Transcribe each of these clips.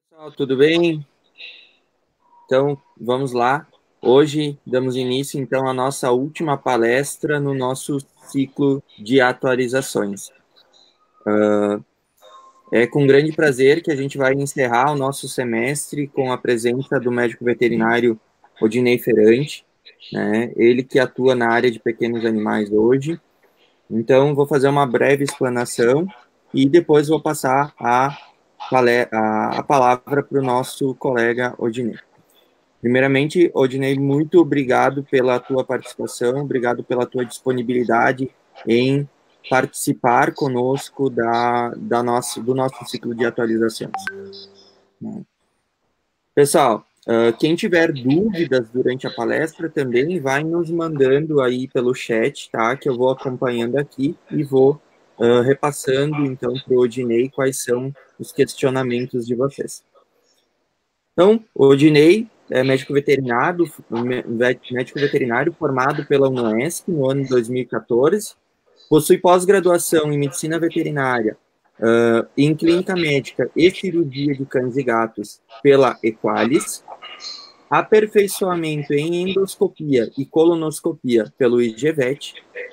Pessoal, tudo bem? Então, vamos lá. Hoje damos início então à nossa última palestra no nosso ciclo de atualizações. É com grande prazer que a gente vai encerrar o nosso semestre com a presença do médico veterinário Odinei Ferrante, né? Ele que atua na área de pequenos animais hoje. Então, vou fazer uma breve explanação e depois vou passar a palavra para o nosso colega Odinei. Primeiramente, Odinei, muito obrigado pela tua participação, obrigado pela tua disponibilidade em participar conosco do nosso ciclo de atualizações. Pessoal, quem tiver dúvidas durante a palestra também vai nos mandando aí pelo chat, tá? Que eu vou acompanhando aqui e vou repassando então para o Odinei quais são os questionamentos de vocês. Então, o Odinei é médico veterinário formado pela UNESP no ano de 2014, possui pós-graduação em medicina veterinária, em clínica médica e cirurgia de cães e gatos pela Equalis, aperfeiçoamento em endoscopia e colonoscopia pelo IGVET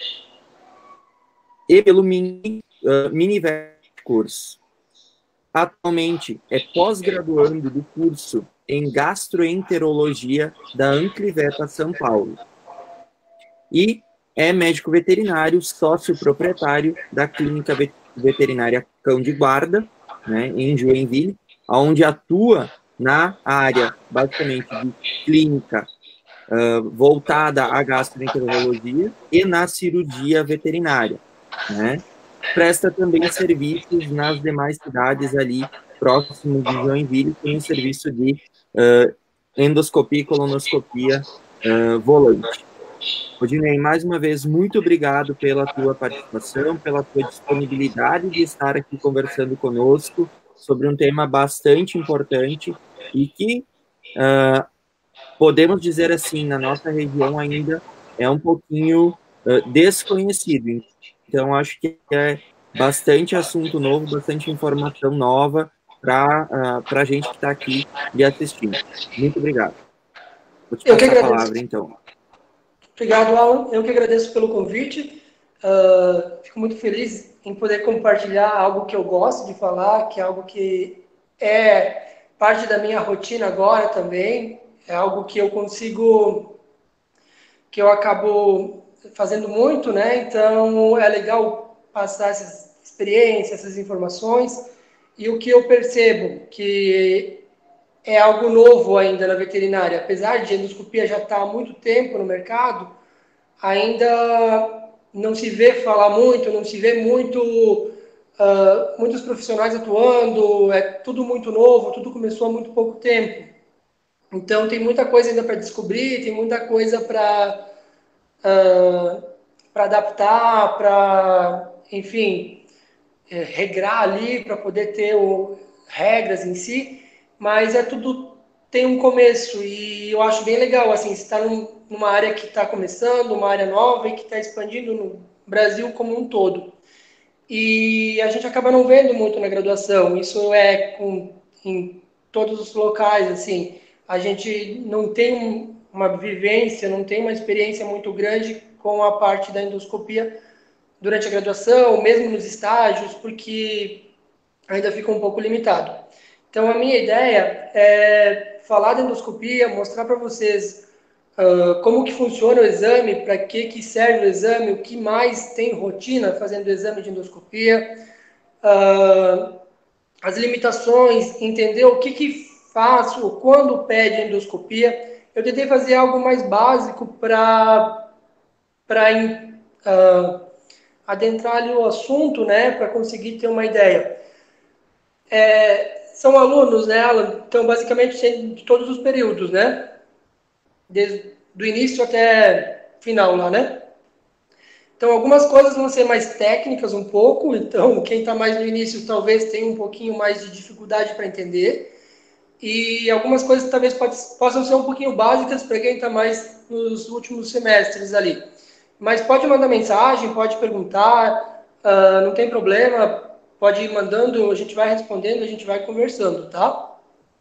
e pelo Minivet Curso. Atualmente é pós-graduando do curso em gastroenterologia da Ancliveta São Paulo e é médico veterinário, sócio proprietário da clínica veterinária Cão de Guarda, né, em Joinville, onde atua na área basicamente de clínica voltada à gastroenterologia e na cirurgia veterinária, né? Presta também serviços nas demais cidades ali próximo de Joinville, tem um serviço de endoscopia e colonoscopia volante. Odinei, mais uma vez, muito obrigado pela tua participação, pela tua disponibilidade de estar aqui conversando conosco sobre um tema bastante importante e que podemos dizer assim, na nossa região ainda é um pouquinho desconhecido. Então, acho que é bastante assunto novo, bastante informação nova para a gente que está aqui e assistindo. Muito obrigado. Vou te Eu que passar a agradeço. palavra, então. Obrigado, Alan. Eu que agradeço pelo convite. Fico muito feliz em poder compartilhar algo que eu gosto de falar, que é algo que é parte da minha rotina agora também. É algo que eu consigo, que eu acabo fazendo muito, né? Então é legal passar essas experiências, essas informações. E o que eu percebo que é algo novo ainda na veterinária, apesar de a endoscopia já estar há muito tempo no mercado, ainda não se vê falar muito, não se vê muitos profissionais atuando, é tudo muito novo, tudo começou há muito pouco tempo. Então tem muita coisa ainda para descobrir, tem muita coisa para adaptar, para, enfim, regrar ali, para poder ter regras em si, mas é tudo tem um começo e eu acho bem legal, assim, estar numa área que está começando, uma área nova e que está expandindo no Brasil como um todo. E a gente acaba não vendo muito na graduação, isso em todos os locais, assim, a gente não tem uma vivência, não tem uma experiência muito grande com a parte da endoscopia durante a graduação, mesmo nos estágios, porque ainda fica um pouco limitado. Então, a minha ideia é falar da endoscopia, mostrar para vocês como que funciona o exame, para que serve o exame, o que mais tem rotina fazendo o exame de endoscopia, uh, as limitações, entender o que faço, quando pede endoscopia. Eu tentei fazer algo mais básico para adentrar ali o assunto, né, para conseguir ter uma ideia. São alunos, né, Alan? Então, basicamente, de todos os períodos, né? Desde do início até final lá, né? Então, algumas coisas vão ser mais técnicas um pouco. Então, quem está mais no início talvez tenha um pouquinho mais de dificuldade para entender. E algumas coisas talvez possam ser um pouquinho básicas para quem está mais nos últimos semestres ali. Mas pode mandar mensagem, pode perguntar, não tem problema. Pode ir mandando, a gente vai respondendo, a gente vai conversando, tá?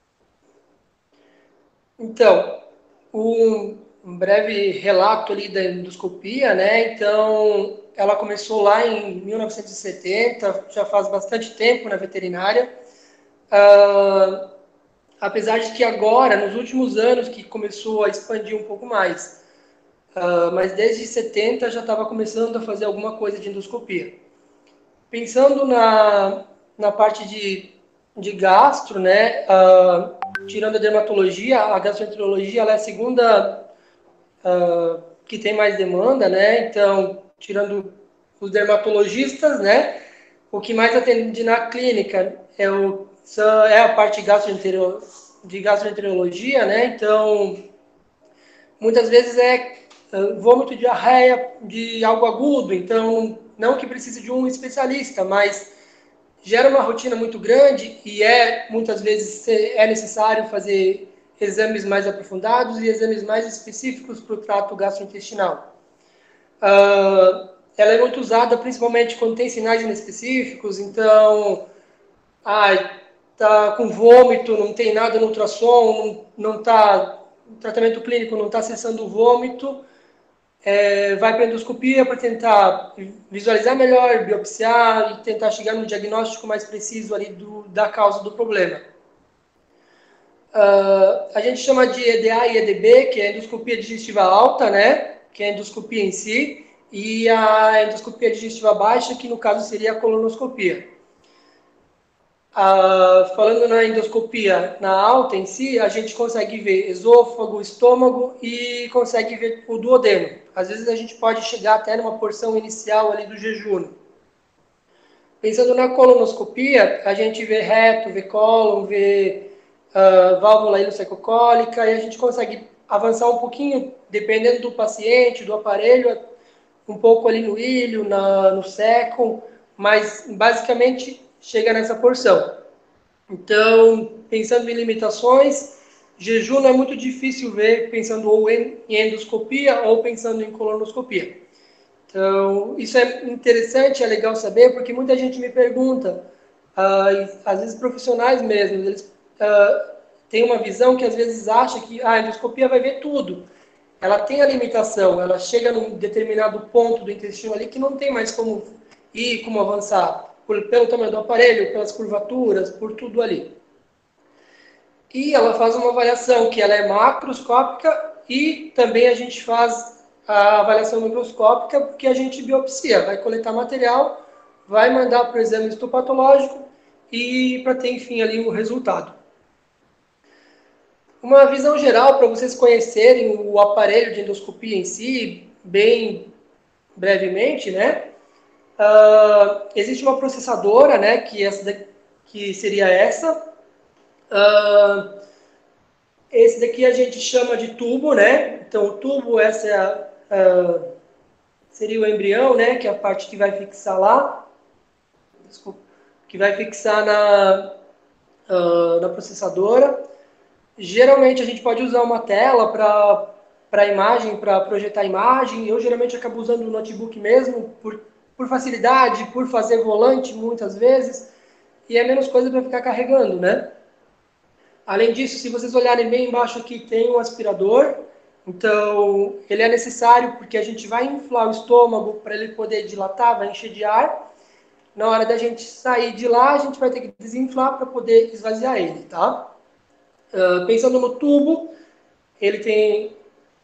Então, um breve relato ali da endoscopia, né? Então, ela começou lá em 1970, já faz bastante tempo na veterinária. Ah, apesar de que agora, nos últimos anos, que começou a expandir um pouco mais. Mas desde 70 já estava começando a fazer alguma coisa de endoscopia. Pensando na parte de gastro, né? Tirando a dermatologia, a gastroenterologia ela é a segunda que tem mais demanda, né? Então, tirando os dermatologistas, né? O que mais atende na clínica é a parte de gastroenterologia, né? Então, muitas vezes é vômito, diarreia de algo agudo, então não que precise de um especialista, mas gera uma rotina muito grande e muitas vezes é necessário fazer exames mais aprofundados e exames mais específicos para o trato gastrointestinal. Ela é muito usada principalmente quando tem sinais inespecíficos, então, tá com vômito, não tem nada no ultrassom, não tá, o tratamento clínico não está cessando o vômito, vai para a endoscopia para tentar visualizar melhor, biopsiar e tentar chegar no diagnóstico mais preciso ali da causa do problema. A gente chama de EDA e EDB, que é endoscopia digestiva alta, né? Que é a endoscopia em si, e a endoscopia digestiva baixa, que no caso seria a colonoscopia. Falando na endoscopia na alta em si, a gente consegue ver esôfago, estômago e consegue ver o duodeno. Às vezes a gente pode chegar até numa porção inicial ali do jejum. Pensando na colonoscopia, a gente vê reto, vê cólon, vê válvula ilocecocólica e a gente consegue avançar um pouquinho, dependendo do paciente, do aparelho, um pouco ali no ilho, no sécon, mas basicamente chega nessa porção. Então, pensando em limitações, jejum não é muito difícil ver pensando ou em endoscopia ou pensando em colonoscopia. Então, isso é interessante, é legal saber, porque muita gente me pergunta, às vezes profissionais mesmo, eles têm uma visão que às vezes acha que a endoscopia vai ver tudo. Ela tem a limitação, ela chega num determinado ponto do intestino ali que não tem mais como ir, como avançar, pelo tamanho do aparelho, pelas curvaturas, por tudo ali. E ela faz uma avaliação que ela é macroscópica e também a gente faz a avaliação microscópica porque a gente biopsia, vai coletar material, vai mandar para o exame histopatológico e para ter, enfim, ali o resultado. Uma visão geral para vocês conhecerem o aparelho de endoscopia em si, bem brevemente, né? Existe uma processadora, né? Que seria essa. Esse daqui a gente chama de tubo, né? Então, o tubo, seria o embrião, né? Que é a parte que vai fixar lá. Desculpa. Que vai fixar na processadora. Geralmente, a gente pode usar uma tela para imagem, para projetar imagem. Eu, geralmente, acabo usando o notebook mesmo, por facilidade, por fazer volante, muitas vezes. E é menos coisa para ficar carregando, né? Além disso, se vocês olharem bem embaixo aqui, tem um aspirador. Então, ele é necessário porque a gente vai inflar o estômago para ele poder dilatar, vai encher de ar. Na hora da gente sair de lá, a gente vai ter que desinflar para poder esvaziar ele, tá? Pensando no tubo, ele tem...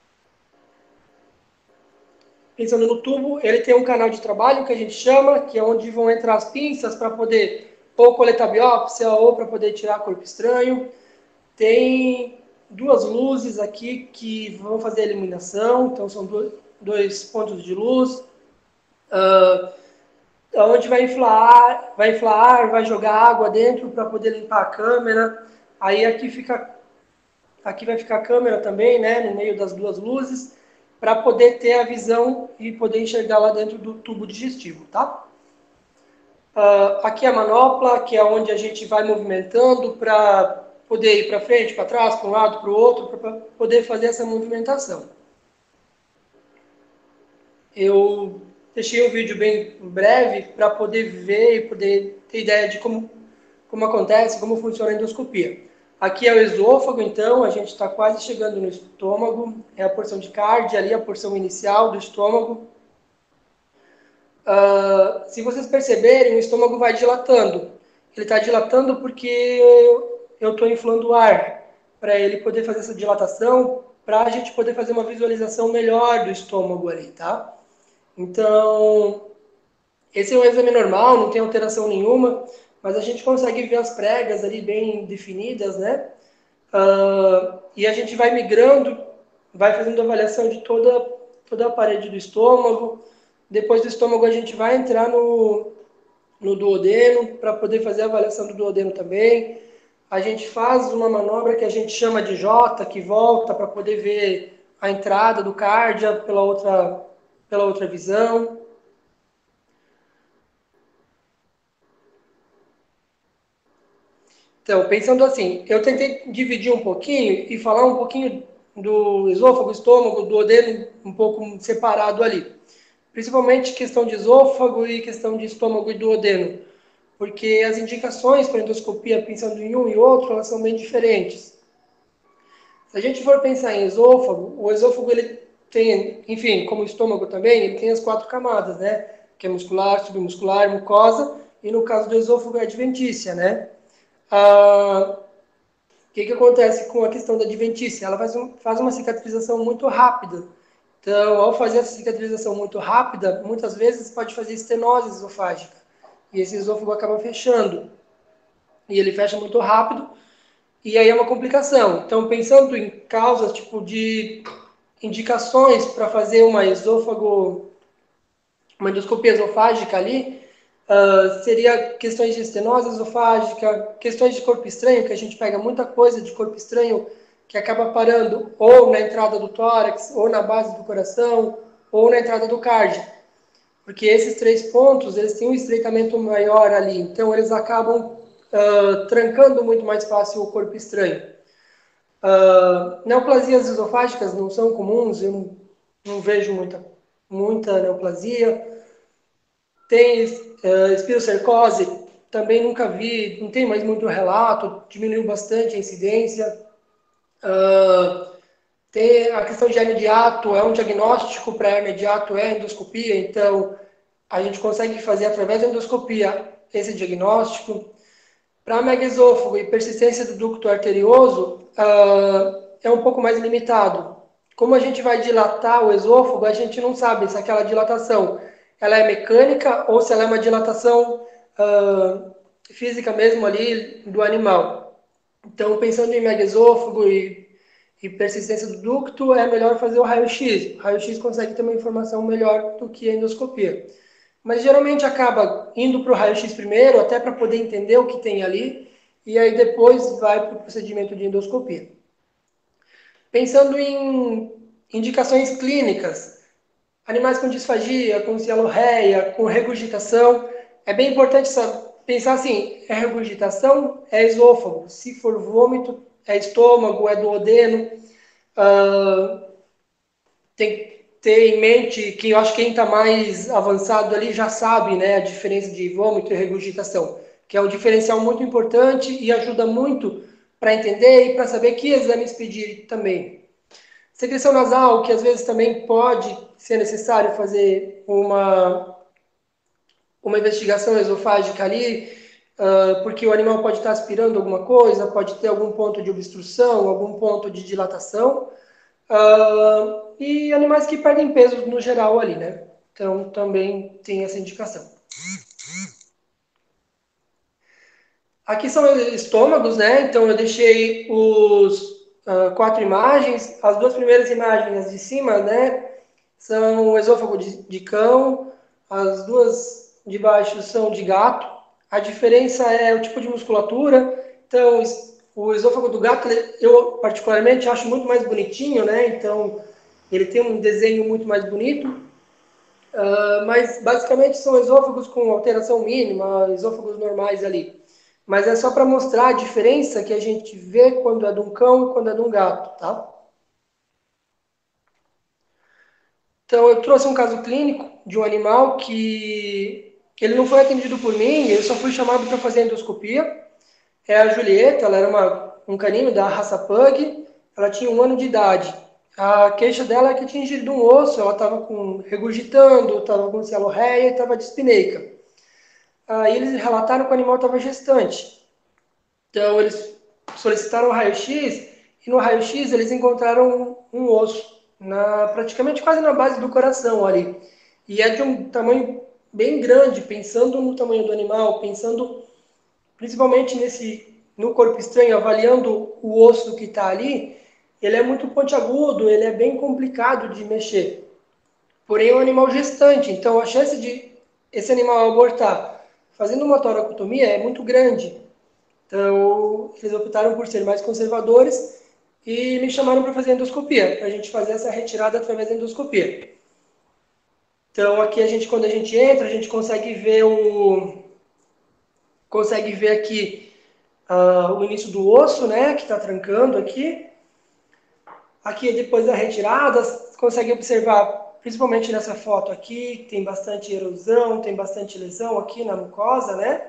Pensando no tubo, ele tem um canal de trabalho que a gente chama, que é onde vão entrar as pinças para poder ou coletar biópsia ou para poder tirar corpo estranho. Tem duas luzes aqui que vão fazer a iluminação, então são dois pontos de luz, onde vai inflar ar, vai jogar água dentro para poder limpar a câmera. Aí aqui vai ficar a câmera também, né, no meio das duas luzes, para poder ter a visão e poder enxergar lá dentro do tubo digestivo, tá? Aqui é a manopla, que é onde a gente vai movimentando para poder ir para frente, para trás, para um lado, para o outro, para poder fazer essa movimentação. Eu deixei um vídeo bem breve para poder ver e poder ter ideia de como acontece, como funciona a endoscopia. Aqui é o esôfago, então, a gente está quase chegando no estômago. É a porção de cardia ali, a porção inicial do estômago. Se vocês perceberem, o estômago vai dilatando. Ele está dilatando porque eu estou inflando o ar, para ele poder fazer essa dilatação, para a gente poder fazer uma visualização melhor do estômago ali, tá? Então, esse é um exame normal, não tem alteração nenhuma, mas a gente consegue ver as pregas ali bem definidas, né? E a gente vai migrando, vai fazendo avaliação de toda a parede do estômago. Depois do estômago a gente vai entrar no duodeno para poder fazer a avaliação do duodeno também. A gente faz uma manobra que a gente chama de J, que volta para poder ver a entrada do cardia pela outra visão. Então, pensando assim, eu tentei dividir um pouquinho e falar um pouquinho do esôfago, estômago, duodeno, um pouco separado ali. Principalmente questão de esôfago e questão de estômago e duodeno. Porque as indicações para endoscopia, pensando em um e outro, elas são bem diferentes. Se a gente for pensar em esôfago, o esôfago ele tem, enfim, como o estômago também, ele tem as 4 camadas, né? Que é muscular, submuscular, mucosa, e no caso do esôfago é adventícia, né? O que acontece com a questão da adventícia? Ela faz uma cicatrização muito rápida. Então, ao fazer essa cicatrização muito rápida, muitas vezes pode fazer estenose esofágica. E esse esôfago acaba fechando. E ele fecha muito rápido, e aí é uma complicação. Então, pensando em causas, tipo, de indicações para fazer uma endoscopia esofágica ali, seria questões de estenose esofágica, questões de corpo estranho, que a gente pega muita coisa de corpo estranho que acaba parando ou na entrada do tórax, ou na base do coração, ou na entrada do cardio. Porque esses 3 pontos, eles têm um estreitamento maior ali, então eles acabam trancando muito mais fácil o corpo estranho. Neoplasias esofágicas não são comuns, eu não vejo muita neoplasia. Tem espirocercose, também nunca vi, não tem mais muito relato, diminuiu bastante a incidência. Tem a questão de hernia de hiato, é um diagnóstico para hernia de hiato, é endoscopia, então a gente consegue fazer através da endoscopia esse diagnóstico. Para megaesôfago e persistência do ducto arterioso, é um pouco mais limitado. Como a gente vai dilatar o esôfago, a gente não sabe se aquela dilatação ela é mecânica ou se ela é uma dilatação física mesmo ali do animal. Então, pensando em megaesôfago e persistência do ducto, é melhor fazer o raio-x. O raio-x consegue ter uma informação melhor do que a endoscopia. Mas geralmente acaba indo para o raio-x primeiro, até para poder entender o que tem ali, e aí depois vai para o procedimento de endoscopia. Pensando em indicações clínicas, animais com disfagia, com cialorreia, com regurgitação, é bem importante pensar assim, é regurgitação, é esôfago, se for vômito, é estômago, é duodeno. Tem que ter em mente que eu acho que quem está mais avançado ali já sabe, né, a diferença de vômito e regurgitação, que é um diferencial muito importante e ajuda muito para entender e para saber que exames pedir também. Secreção nasal, que às vezes também pode ser necessário fazer uma investigação esofágica ali, porque o animal pode estar aspirando alguma coisa, pode ter algum ponto de obstrução, algum ponto de dilatação. E animais que perdem peso no geral ali, né? Então também tem essa indicação. Aqui são estômagos, né? Então eu deixei os 4 imagens. As 2 primeiras imagens, as de cima, né? São o esôfago de cão. As 2 de baixo são de gato. A diferença é o tipo de musculatura. Então o esôfago do gato, eu particularmente acho muito mais bonitinho, né? Então ele tem um desenho muito mais bonito. Mas basicamente são esôfagos com alteração mínima, esôfagos normais ali. Mas é só para mostrar a diferença que a gente vê quando é de um cão e quando é de um gato, tá? Então eu trouxe um caso clínico de um animal que ele não foi atendido por mim, eu só fui chamado para fazer endoscopia. É a Julieta, ela era um canino da raça Pug, ela tinha 1 ano de idade. A queixa dela é que tinha ingerido um osso, ela estava regurgitando, estava com celorreia e estava dispneica. Aí eles relataram que o animal estava gestante. Então eles solicitaram o raio-x e no raio-x eles encontraram um osso, praticamente quase na base do coração ali. E é de um tamanho bem grande, pensando no tamanho do animal, pensando principalmente no corpo estranho, avaliando o osso que está ali, ele é muito pontiagudo, ele é bem complicado de mexer. Porém, é um animal gestante, então a chance de esse animal abortar fazendo uma toracotomia é muito grande. Então, eles optaram por ser mais conservadores e me chamaram para fazer endoscopia, para a gente fazer essa retirada através da endoscopia. Então, aqui quando a gente entra, a gente consegue ver aqui o início do osso, né, que está trancando aqui. Aqui, depois da retirada, consegue observar, principalmente nessa foto aqui, tem bastante erosão, tem bastante lesão aqui na mucosa, né?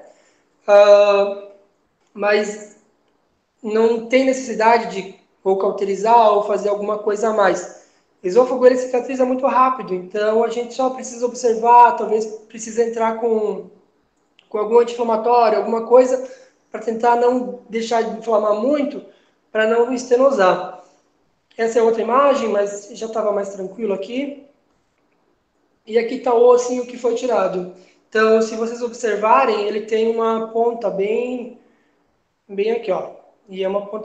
Mas não tem necessidade de ou cauterizar ou fazer alguma coisa a mais. Esôfago ele cicatriza muito rápido, então a gente só precisa observar, talvez precisa entrar com algum anti-inflamatório, alguma coisa, para tentar não deixar de inflamar muito, para não estenosar. Essa é outra imagem, mas já estava mais tranquilo aqui. E aqui está o ossinho que foi tirado. Então, se vocês observarem, ele tem uma ponta bem aqui, ó. E é uma ponta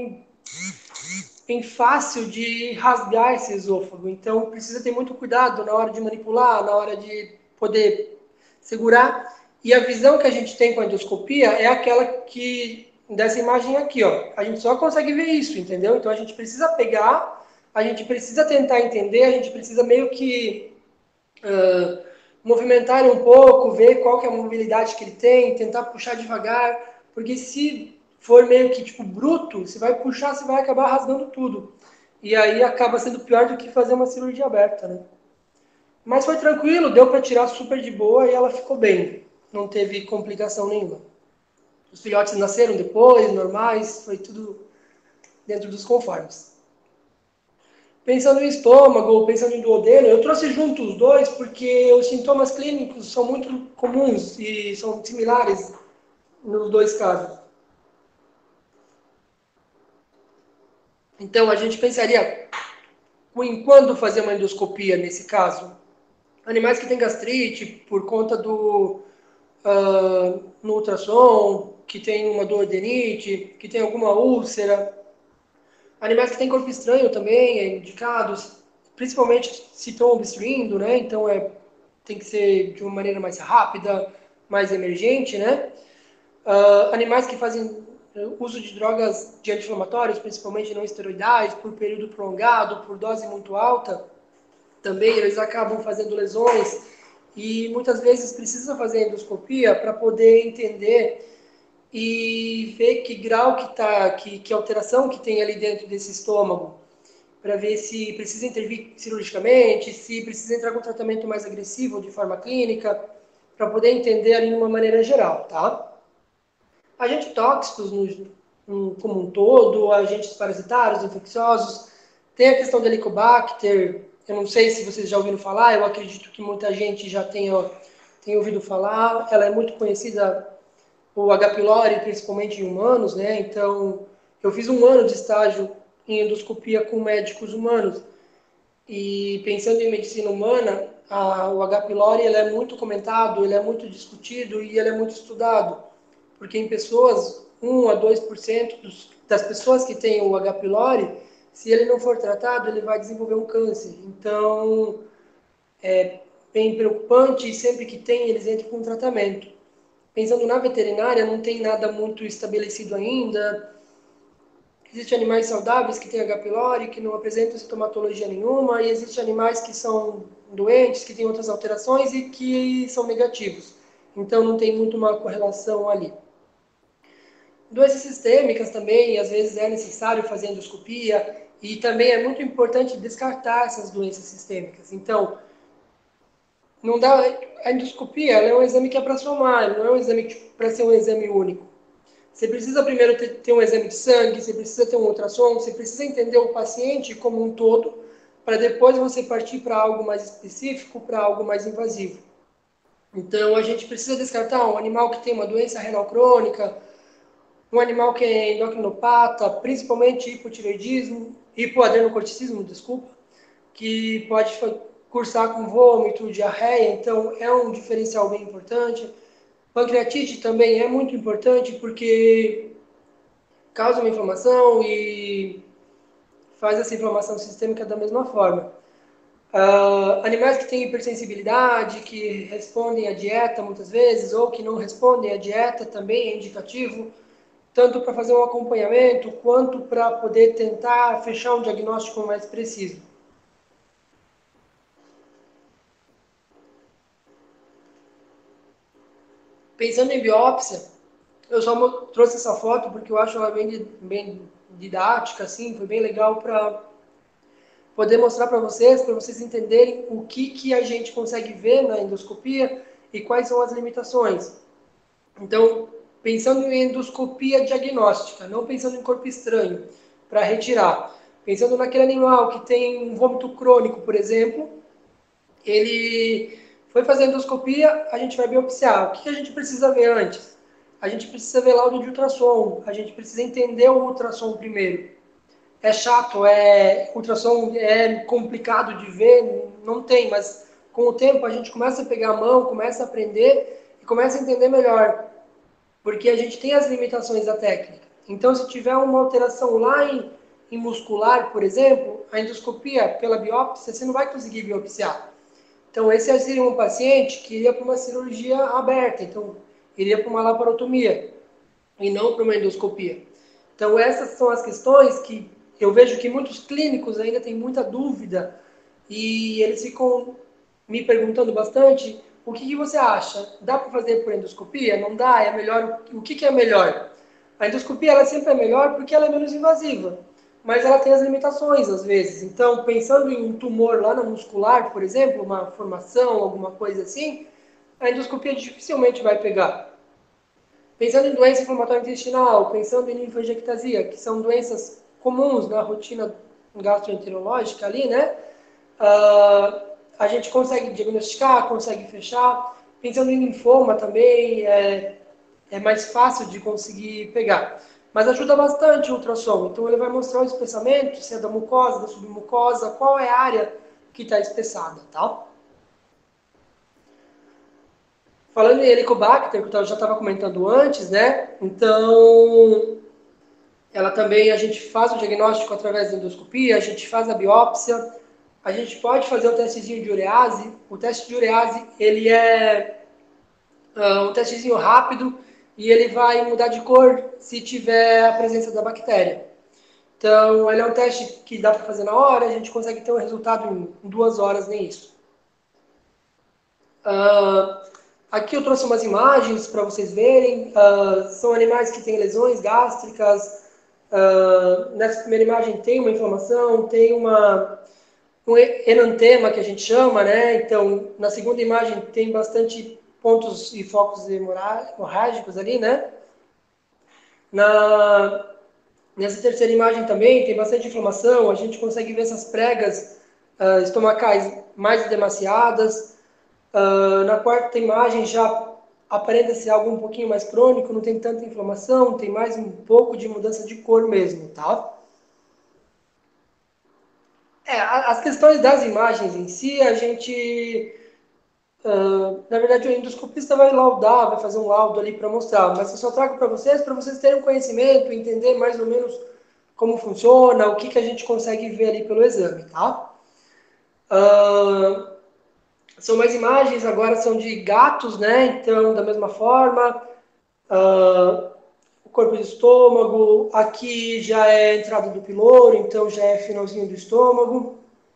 bem fácil de rasgar esse esôfago. Então, precisa ter muito cuidado na hora de manipular, na hora de poder segurar. E a visão que a gente tem com a endoscopia é aquela dessa imagem aqui, ó. A gente só consegue ver isso, entendeu? Então, a gente precisa pegar, a gente precisa tentar entender, a gente precisa meio que movimentar ele um pouco, ver qual que é a mobilidade que ele tem, tentar puxar devagar, porque se for meio que tipo bruto, você vai puxar, você vai acabar rasgando tudo. E aí acaba sendo pior do que fazer uma cirurgia aberta, né? Mas foi tranquilo, deu para tirar super de boa e ela ficou bem. Não teve complicação nenhuma. Os filhotes nasceram depois, normais, foi tudo dentro dos conformes. Pensando em estômago, pensando em duodeno, eu trouxe junto os dois porque os sintomas clínicos são muito comuns e são similares nos dois casos. Então, a gente pensaria em quando fazer uma endoscopia nesse caso? Animais que têm gastrite por conta no ultrassom, que tem uma duodenite, que tem alguma úlcera. Animais que têm corpo estranho também é indicados, principalmente se estão obstruindo, né? Então tem que ser de uma maneira mais rápida, mais emergente, né? Animais que fazem uso de drogas de anti-inflamatórios, principalmente não esteroidais, por período prolongado, por dose muito alta, também eles acabam fazendo lesões e muitas vezes precisa fazer endoscopia para poder entender e ver que grau que alteração que tem ali dentro desse estômago, para ver se precisa intervir cirurgicamente, se precisa entrar com tratamento mais agressivo de forma clínica, para poder entender ali de uma maneira geral, tá? Agentes tóxicos como um todo, agentes parasitários, infecciosos, tem a questão da Helicobacter, eu não sei se vocês já ouviram falar, eu acredito que muita gente já tenha ouvido falar, ela é muito conhecida, o H. pylori, principalmente em humanos, né? Então, eu fiz 1 ano de estágio em endoscopia com médicos humanos. E pensando em medicina humana, o H. pylori ele é muito comentado, ele é muito discutido e ele é muito estudado. Porque em pessoas, 1 a 2% das pessoas que têm o H. pylori, se ele não for tratado, ele vai desenvolver um câncer. Então, é bem preocupante e sempre que tem, eles entram com tratamento. Pensando na veterinária, não tem nada muito estabelecido ainda. Existem animais saudáveis que têm H. pylori, que não apresentam sintomatologia nenhuma, e existem animais que são doentes, que têm outras alterações e que são negativos. Então não tem muito uma correlação ali. Doenças sistêmicas também, às vezes é necessário fazer endoscopia, e também é muito importante descartar essas doenças sistêmicas. Então, não dá, a endoscopia é um exame que é para somar, não é um exame para ser um exame único. Você precisa primeiro ter um exame de sangue, você precisa ter um ultrassom, você precisa entender o paciente como um todo, para depois você partir para algo mais específico, para algo mais invasivo. Então, a gente precisa descartar um animal que tem uma doença renal crônica, um animal que é endocrinopata, principalmente hipotireoidismo, hipoadrenocorticismo, desculpa, que pode cursar com vômito, diarreia, então é um diferencial bem importante. Pancreatite também é muito importante porque causa uma inflamação e faz essa inflamação sistêmica da mesma forma. Animais que têm hipersensibilidade, que respondem à dieta muitas vezes, ou que não respondem à dieta, também é indicativo, tanto para fazer um acompanhamento, quanto para poder tentar fechar um diagnóstico mais preciso. Pensando em biópsia, eu só trouxe essa foto porque eu acho ela bem didática, assim, foi bem legal para poder mostrar para vocês entenderem o que a gente consegue ver na endoscopia e quais são as limitações. Então, pensando em endoscopia diagnóstica, não pensando em corpo estranho, para retirar. Pensando naquele animal que tem um vômito crônico, por exemplo, ele foi fazer endoscopia, a gente vai biopsiar. O que a gente precisa ver antes? A gente precisa ver laudo de ultrassom, a gente precisa entender o ultrassom primeiro. É chato, ultrassom é complicado de ver, não tem, mas com o tempo a gente começa a pegar a mão, começa a aprender e começa a entender melhor, porque a gente tem as limitações da técnica. Então, se tiver uma alteração lá em muscular, por exemplo, a endoscopia pela biópsia, você não vai conseguir biopsiar. Então, esse seria um paciente que iria para uma cirurgia aberta, então iria para uma laparotomia e não para uma endoscopia. Então, essas são as questões que eu vejo que muitos clínicos ainda têm muita dúvida e eles ficam me perguntando bastante: o que você acha? Dá para fazer por endoscopia? Não dá? É melhor? O que é melhor? A endoscopia ela sempre é melhor porque ela é menos invasiva, mas ela tem as limitações às vezes. Então, pensando em um tumor lá na muscular, por exemplo, uma formação, alguma coisa assim, a endoscopia dificilmente vai pegar. Pensando em doença inflamatória intestinal, pensando em linfangiectasia, que são doenças comuns na rotina gastroenterológica ali, né? A gente consegue diagnosticar, consegue fechar. Pensando em linfoma também, é mais fácil de conseguir pegar. Mas ajuda bastante o ultrassom. Então ele vai mostrar o espessamento, se é da mucosa, da submucosa, qual é a área que está espessada, tá? Falando em Helicobacter, que eu já estava comentando antes, né? Então, ela também, a gente faz o diagnóstico através da endoscopia, a gente faz a biópsia, a gente pode fazer o testezinho de urease. O teste de urease, ele é um testezinho rápido e ele vai mudar de cor se tiver a presença da bactéria. Então, ele é um teste que dá para fazer na hora, a gente consegue ter um resultado em 2 horas, nem isso. Aqui eu trouxe umas imagens para vocês verem. São animais que têm lesões gástricas. Nessa primeira imagem tem uma inflamação, tem um enantema que a gente chama, né? Então, na segunda imagem tem bastante pontos e focos hemorrágicos ali, né? Nessa terceira imagem também tem bastante inflamação. A gente consegue ver essas pregas estomacais mais demasiadas. Na quarta imagem já aparenta ser algo um pouquinho mais crônico, não tem tanta inflamação, tem mais um pouco de mudança de cor mesmo, tá? As questões das imagens em si, a gente, na verdade, o endoscopista vai laudar, vai fazer um laudo ali para mostrar, mas eu só trago para vocês terem um conhecimento, entender mais ou menos como funciona, o que a gente consegue ver ali pelo exame, tá? São mais imagens, agora são de gatos, né? Então, da mesma forma, o corpo do estômago, aqui já é a entrada do piloro, então já é finalzinho do estômago.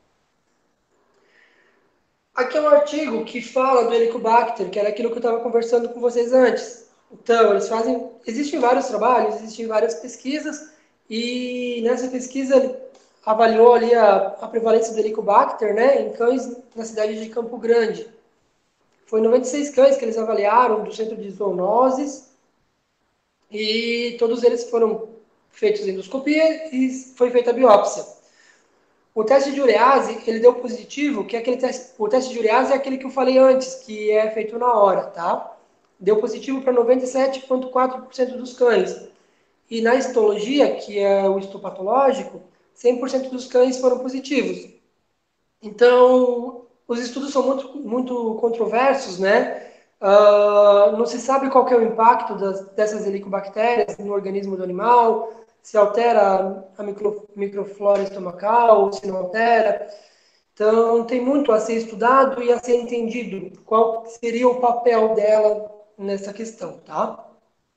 Aqui é um artigo que fala do Helicobacter, que era aquilo que eu estava conversando com vocês antes. Então, existem vários trabalhos, existem várias pesquisas, e nessa pesquisa ele avaliou ali a prevalência do Helicobacter, né, em cães na cidade de Campo Grande. Foi 96 cães que eles avaliaram do centro de zoonoses, e todos eles foram feitos endoscopia e foi feita a biópsia. O teste de urease, ele deu positivo, que é aquele teste, o teste de urease é aquele que eu falei antes, que é feito na hora, tá? Deu positivo para 97,4% dos cães. E na histologia, que é o histopatológico, 100% dos cães foram positivos. Então, os estudos são muito controversos, né? Não se sabe qual é o impacto dessas helicobactérias no organismo do animal, se altera a microflora estomacal, se não altera. Então, tem muito a ser estudado e a ser entendido qual seria o papel dela nessa questão, tá?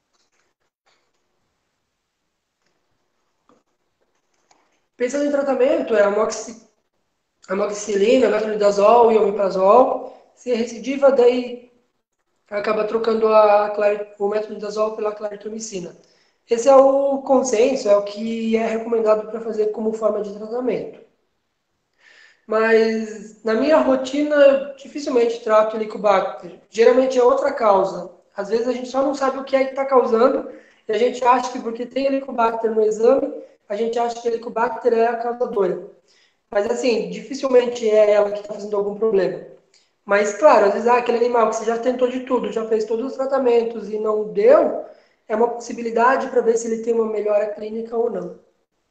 Pensando em tratamento, é amoxicilina, metronidazol e omeprazol. Se é recidiva, daí acaba trocando o metronidazol pela claritromicina. Esse é o consenso, é o que é recomendado para fazer como forma de tratamento. Mas na minha rotina, dificilmente trato Helicobacter. Geralmente é outra causa. Às vezes a gente só não sabe o que é que está causando e a gente acha que porque tem Helicobacter no exame, a gente acha que Helicobacter é a causadora. Mas assim, dificilmente é ela que está fazendo algum problema. Mas claro, às vezes aquele animal que você já tentou de tudo, já fez todos os tratamentos e não deu, é uma possibilidade para ver se ele tem uma melhora clínica ou não.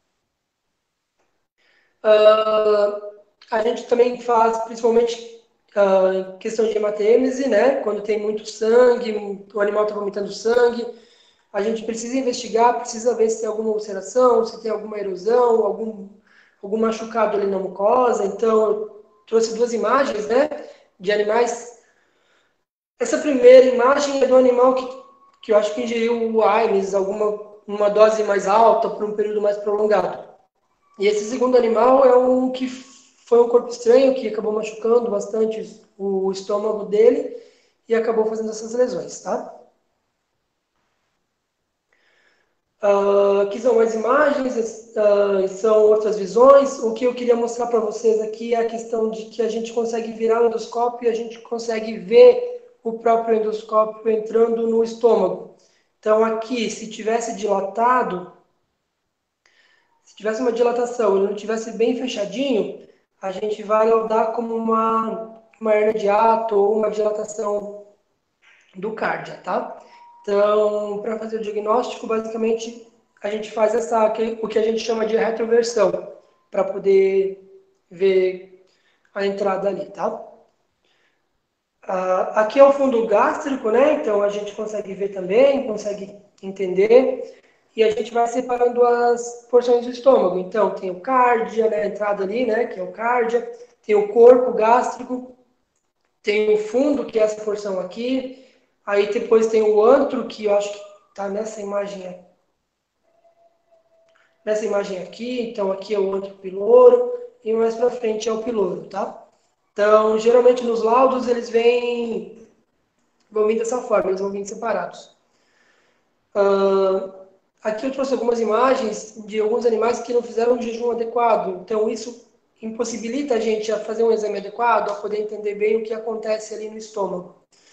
Uh, a gente também faz, principalmente, questão de hematêmese, né? Quando tem muito sangue, o animal está vomitando sangue, a gente precisa investigar, precisa ver se tem alguma ulceração, se tem alguma erosão, algum machucado ali na mucosa. Então, eu trouxe duas imagens, né? De animais. Essa primeira imagem é do animal que eu acho que ingeriu o AINES, uma dose mais alta por um período mais prolongado. E esse segundo animal é um que foi um corpo estranho, que acabou machucando bastante o estômago dele e acabou fazendo essas lesões, tá? Aqui são mais imagens, são outras visões. O que eu queria mostrar para vocês aqui é a questão de que a gente consegue virar o endoscópio e a gente consegue ver o próprio endoscópio entrando no estômago. Então aqui, se tivesse dilatado, se tivesse uma dilatação e não tivesse bem fechadinho, a gente vai laudar como uma hernia de hiato ou uma dilatação do cárdia, tá? Então, para fazer o diagnóstico, basicamente, a gente faz o que a gente chama de retroversão, para poder ver a entrada ali, tá? Aqui é o fundo gástrico, né? Então, a gente consegue ver também, consegue entender, e a gente vai separando as porções do estômago. Então, tem o cárdia, né? A entrada ali, né? Que é o cárdia, tem o corpo gástrico, tem o fundo, que é essa porção aqui. Aí depois tem o antro, que eu acho que está nessa imagem aqui. Então aqui é o antro piloro e mais para frente é o piloro, tá? Então, geralmente nos laudos eles vão vir dessa forma, eles vão vir separados. Aqui eu trouxe algumas imagens de alguns animais que não fizeram um jejum adequado. Então isso impossibilita a gente a fazer um exame adequado, a poder entender bem o que acontece ali no estômago.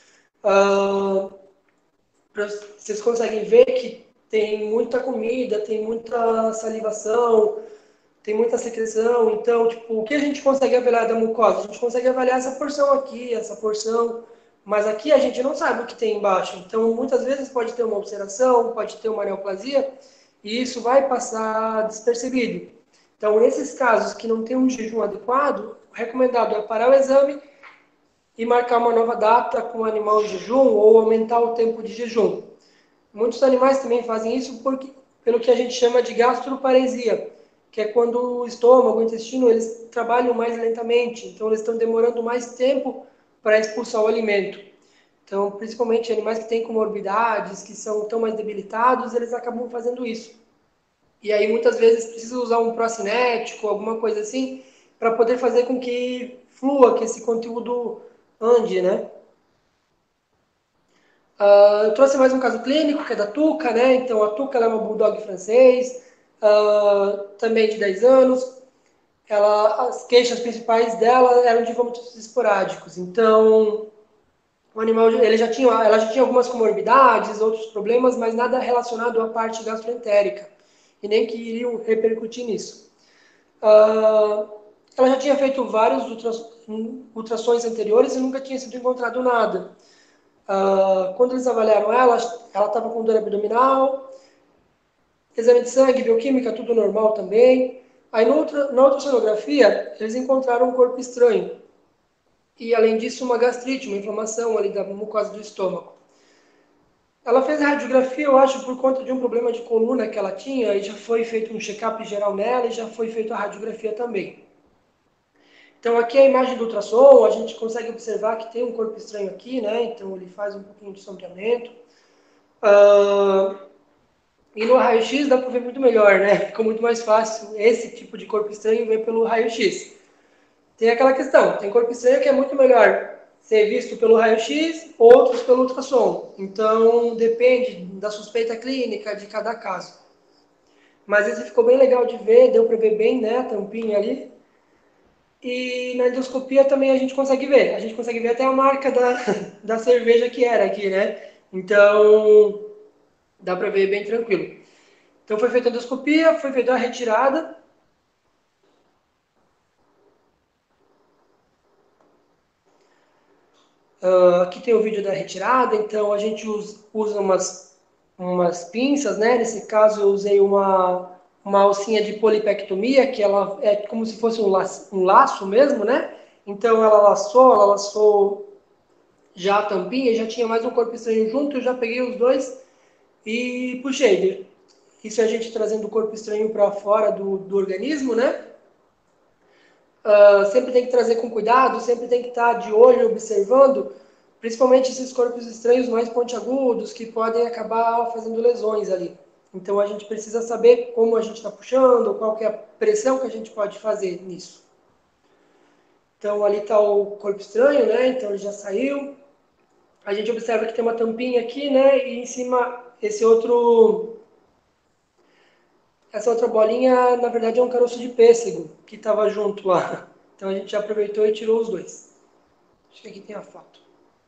Vocês conseguem ver que tem muita comida, tem muita salivação, tem muita secreção. Então, tipo, o que a gente consegue avaliar da mucosa? A gente consegue avaliar essa porção aqui, essa porção, mas aqui a gente não sabe o que tem embaixo. Então, muitas vezes pode ter uma ulceração, pode ter uma neoplasia, e isso vai passar despercebido. Então, nesses casos que não tem um jejum adequado, o recomendado é parar o exame e marcar uma nova data com o animal em jejum ou aumentar o tempo de jejum. Muitos animais também fazem isso pelo que a gente chama de gastroparesia, que é quando o estômago, o intestino, eles trabalham mais lentamente, então eles estão demorando mais tempo para expulsar o alimento. Então, principalmente animais que têm comorbidades, que tão mais debilitados, eles acabam fazendo isso. E aí, muitas vezes, precisa usar um procinético, alguma coisa assim, para poder fazer com que flua, que esse conteúdo ande, né? Eu trouxe mais um caso clínico, que é da Tuca, né? Então, a Tuca ela é uma bulldog francês, também de 10 anos. As queixas principais dela eram de vômitos esporádicos. Então, o animal, ela já tinha algumas comorbidades, outros problemas, mas nada relacionado à parte gastroentérica, e nem que iriam repercutir nisso. Uh, ela já tinha feito vários ultrassons anteriores e nunca tinha sido encontrado nada. Quando eles avaliaram ela estava com dor abdominal, exame de sangue, bioquímica, tudo normal também. Aí na ultrassonografia, eles encontraram um corpo estranho. E além disso, uma gastrite, uma inflamação ali da mucosa do estômago. Ela fez a radiografia, eu acho, por conta de um problema de coluna que ela tinha, e já foi feito um check-up geral nela e já foi feita a radiografia também. Então aqui é a imagem do ultrassom, a gente consegue observar que tem um corpo estranho aqui, né? Então ele faz um pouquinho de sombreamento. E no raio-x dá para ver muito melhor, né? Fica muito mais fácil esse tipo de corpo estranho ver pelo raio-x. Tem aquela questão, tem corpo estranho que é muito melhor ser visto pelo raio-x, outros pelo ultrassom. Então depende da suspeita clínica de cada caso. Mas esse ficou bem legal de ver, deu para ver bem, né? A tampinha ali. E na endoscopia também a gente consegue ver. A gente consegue ver até a marca da cerveja que era aqui, né? Então, dá para ver bem tranquilo. Então, foi feita a endoscopia, foi feita a retirada. Aqui tem o vídeo da retirada. Então, a gente usa umas pinças, né? Nesse caso, eu usei uma alcinha de polipectomia, que ela é como se fosse um laço mesmo, né? Então, ela laçou já a tampinha, já tinha mais um corpo estranho junto, eu já peguei os dois e puxei. Isso é a gente trazendo o corpo estranho para fora do organismo, né? Sempre tem que trazer com cuidado, sempre tem que estar de olho, observando, principalmente esses corpos estranhos mais pontiagudos, que podem acabar fazendo lesões ali. Então a gente precisa saber como a gente está puxando, qual que é a pressão que a gente pode fazer nisso. Então ali está o corpo estranho, né? Então ele já saiu. A gente observa que tem uma tampinha aqui, né? E em cima essa outra bolinha, na verdade, é um caroço de pêssego que estava junto lá. Então a gente já aproveitou e tirou os dois. Acho que aqui tem a foto.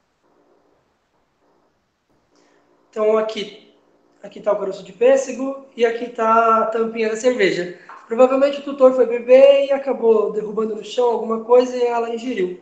Então aqui está o caroço de pêssego e aqui está a tampinha da cerveja. Provavelmente o tutor foi beber e acabou derrubando no chão alguma coisa e ela ingeriu.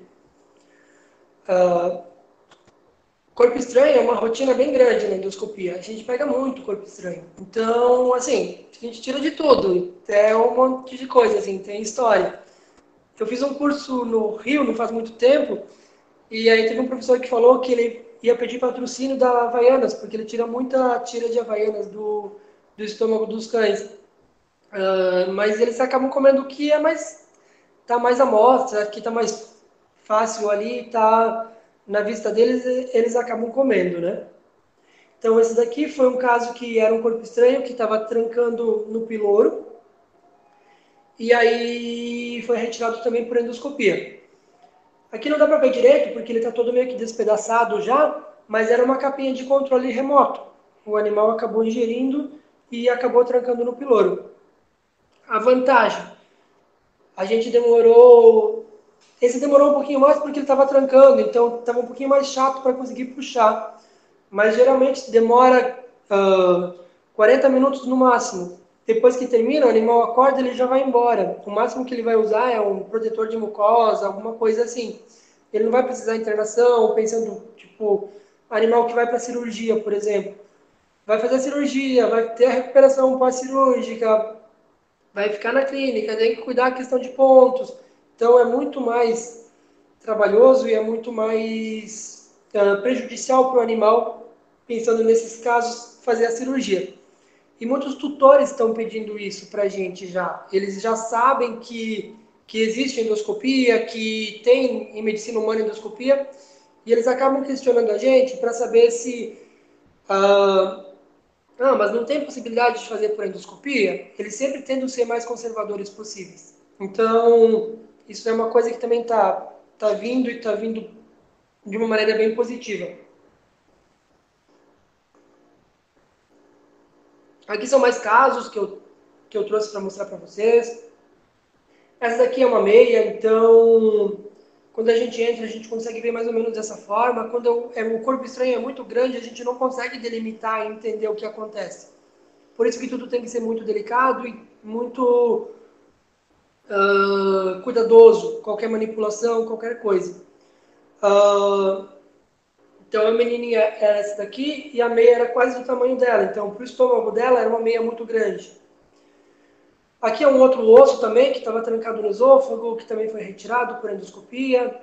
Corpo estranho é uma rotina bem grande na endoscopia. A gente pega muito corpo estranho. Então, assim, a gente tira de tudo. É um monte de coisa, assim, tem história. Eu fiz um curso no Rio, não faz muito tempo, e aí teve um professor que falou que ele ia pedir patrocínio da Havaianas, porque ele tira muita tira de Havaianas do estômago dos cães. Mas eles acabam comendo o que tá mais à mostra, que tá mais fácil ali, tá na vista deles, eles acabam comendo, né? Então esse daqui foi um caso que era um corpo estranho que estava trancando no piloro, e aí foi retirado também por endoscopia. Aqui não dá para ver direito, porque ele está todo meio que despedaçado já, mas era uma capinha de controle remoto. O animal acabou ingerindo e acabou trancando no piloro. A vantagem, a gente demorou... Esse demorou um pouquinho mais porque ele estava trancando, então estava um pouquinho mais chato para conseguir puxar. Mas geralmente demora 40 minutos no máximo. Depois que termina, o animal acorda, ele já vai embora. O máximo que ele vai usar é um protetor de mucosa, alguma coisa assim. Ele não vai precisar de internação, pensando, tipo, animal que vai para cirurgia, por exemplo. Vai fazer a cirurgia, vai ter a recuperação pós-cirúrgica, vai ficar na clínica, tem que cuidar da questão de pontos. Então é muito mais trabalhoso e é muito mais prejudicial para o animal, pensando nesses casos, fazer a cirurgia. E muitos tutores estão pedindo isso para a gente já. Eles já sabem que existe endoscopia, que tem em medicina humana endoscopia, e eles acabam questionando a gente para saber se mas não tem possibilidade de fazer por endoscopia? Eles sempre tentam ser mais conservadores possíveis. Então, isso é uma coisa que também tá vindo e está vindo de uma maneira bem positiva. Aqui são mais casos que eu trouxe para mostrar para vocês. Essa daqui é uma meia, então Quando a gente entra, a gente consegue ver mais ou menos dessa forma. Quando o corpo estranho é muito grande, a gente não consegue delimitar e entender o que acontece. Por isso que tudo tem que ser muito delicado e muito cuidadoso, qualquer manipulação, qualquer coisa. Então a menininha era essa daqui e a meia era quase do tamanho dela. Então para o estômago dela era uma meia muito grande. Aqui é um outro osso também que estava trancado no esôfago, que também foi retirado por endoscopia.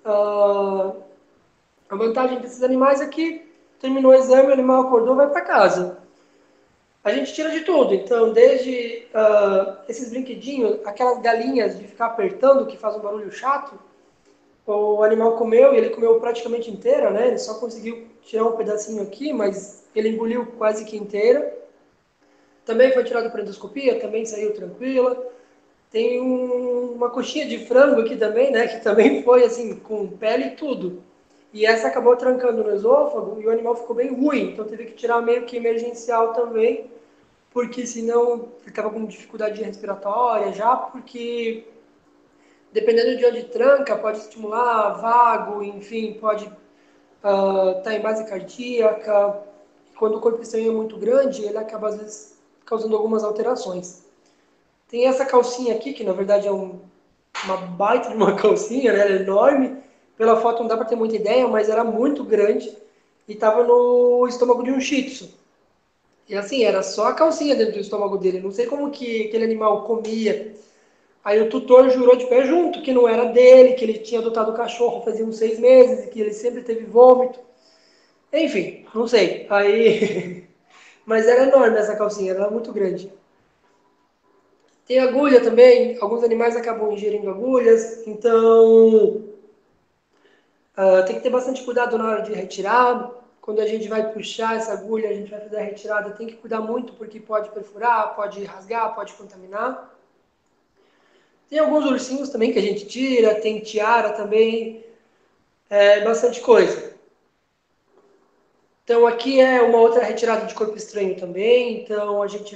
A vantagem desses animais é que terminou o exame, o animal acordou, vai para casa. A gente tira de tudo, então desde esses brinquedinhos, aquelas galinhas de ficar apertando que faz um barulho chato, o animal comeu e ele comeu praticamente inteira, né? Ele só conseguiu tirar um pedacinho aqui, mas ele engoliu quase que inteira. Também foi tirado para endoscopia, também saiu tranquila. Tem uma coxinha de frango aqui também, né? Que também foi assim, com pele e tudo. E essa acabou trancando no esôfago e o animal ficou bem ruim, então teve que tirar meio que emergencial também, porque senão ficava com dificuldade respiratória já, porque dependendo de onde tranca, pode estimular vago, enfim, pode estar em base cardíaca. Quando o corpo estranho é muito grande, ele acaba às vezes causando algumas alterações. Tem essa calcinha aqui, que na verdade é uma baita de uma calcinha, né? Ela é enorme. Pela foto não dá para ter muita ideia, mas era muito grande e estava no estômago de um shih tzu. E assim, era só a calcinha dentro do estômago dele. Não sei como que aquele animal comia. Aí o tutor jurou de pé junto que não era dele, que ele tinha adotado o cachorro fazia uns 6 meses e que ele sempre teve vômito. Enfim, não sei. Aí, mas era enorme essa calcinha, era muito grande. Tem agulha também, alguns animais acabam ingerindo agulhas, então tem que ter bastante cuidado na hora de retirar. Quando a gente vai puxar essa agulha, a gente vai fazer a retirada, tem que cuidar muito porque pode perfurar, pode rasgar, pode contaminar. Tem alguns ursinhos também que a gente tira, tem tiara também, bastante coisa. Então aqui é uma outra retirada de corpo estranho também, então a gente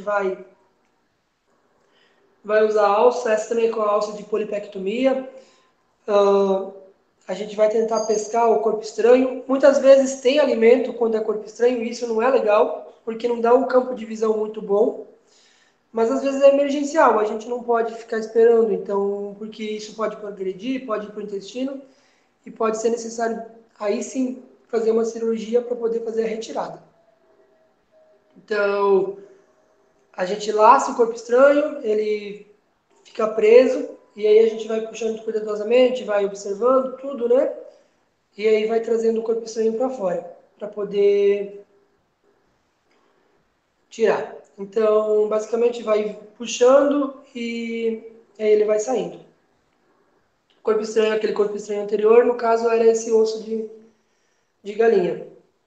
vai usar a alça, essa também é com a alça de polipectomia. A gente vai tentar pescar o corpo estranho. Muitas vezes tem alimento quando é corpo estranho, e isso não é legal, porque não dá um campo de visão muito bom. Mas às vezes é emergencial, a gente não pode ficar esperando, então, porque isso pode progredir, pode ir para o intestino, e pode ser necessário, aí sim, fazer uma cirurgia para poder fazer a retirada. Então, a gente laça o corpo estranho, ele fica preso, e aí a gente vai puxando cuidadosamente, vai observando tudo, né? E aí vai trazendo o corpo estranho para fora, para poder tirar. Então, basicamente vai puxando e aí ele vai saindo. O corpo estranho, aquele corpo estranho anterior, no caso era esse osso de galinha.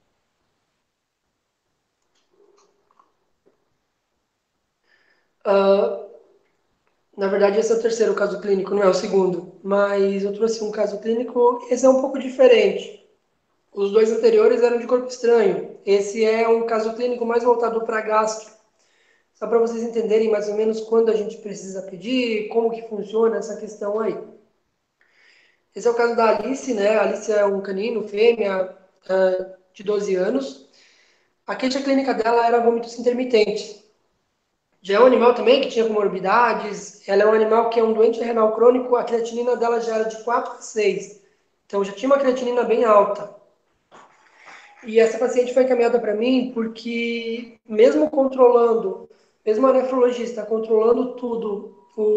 Uh, Na verdade, esse é o terceiro caso clínico, não é o segundo. Mas eu trouxe um caso clínico, esse é um pouco diferente. Os dois anteriores eram de corpo estranho. Esse é um caso clínico mais voltado para gastro. Só para vocês entenderem mais ou menos quando a gente precisa pedir, como que funciona essa questão aí. Esse é o caso da Alice, né? A Alice é um canino, fêmea, de 12 anos. A queixa clínica dela era vômitos intermitentes. Já é um animal também que tinha comorbidades. Ela é um animal que é um doente renal crônico. A creatinina dela já era de 4 a 6. Então já tinha uma creatinina bem alta. E essa paciente foi encaminhada para mim porque, mesmo controlando, mesmo a nefrologista controlando tudo,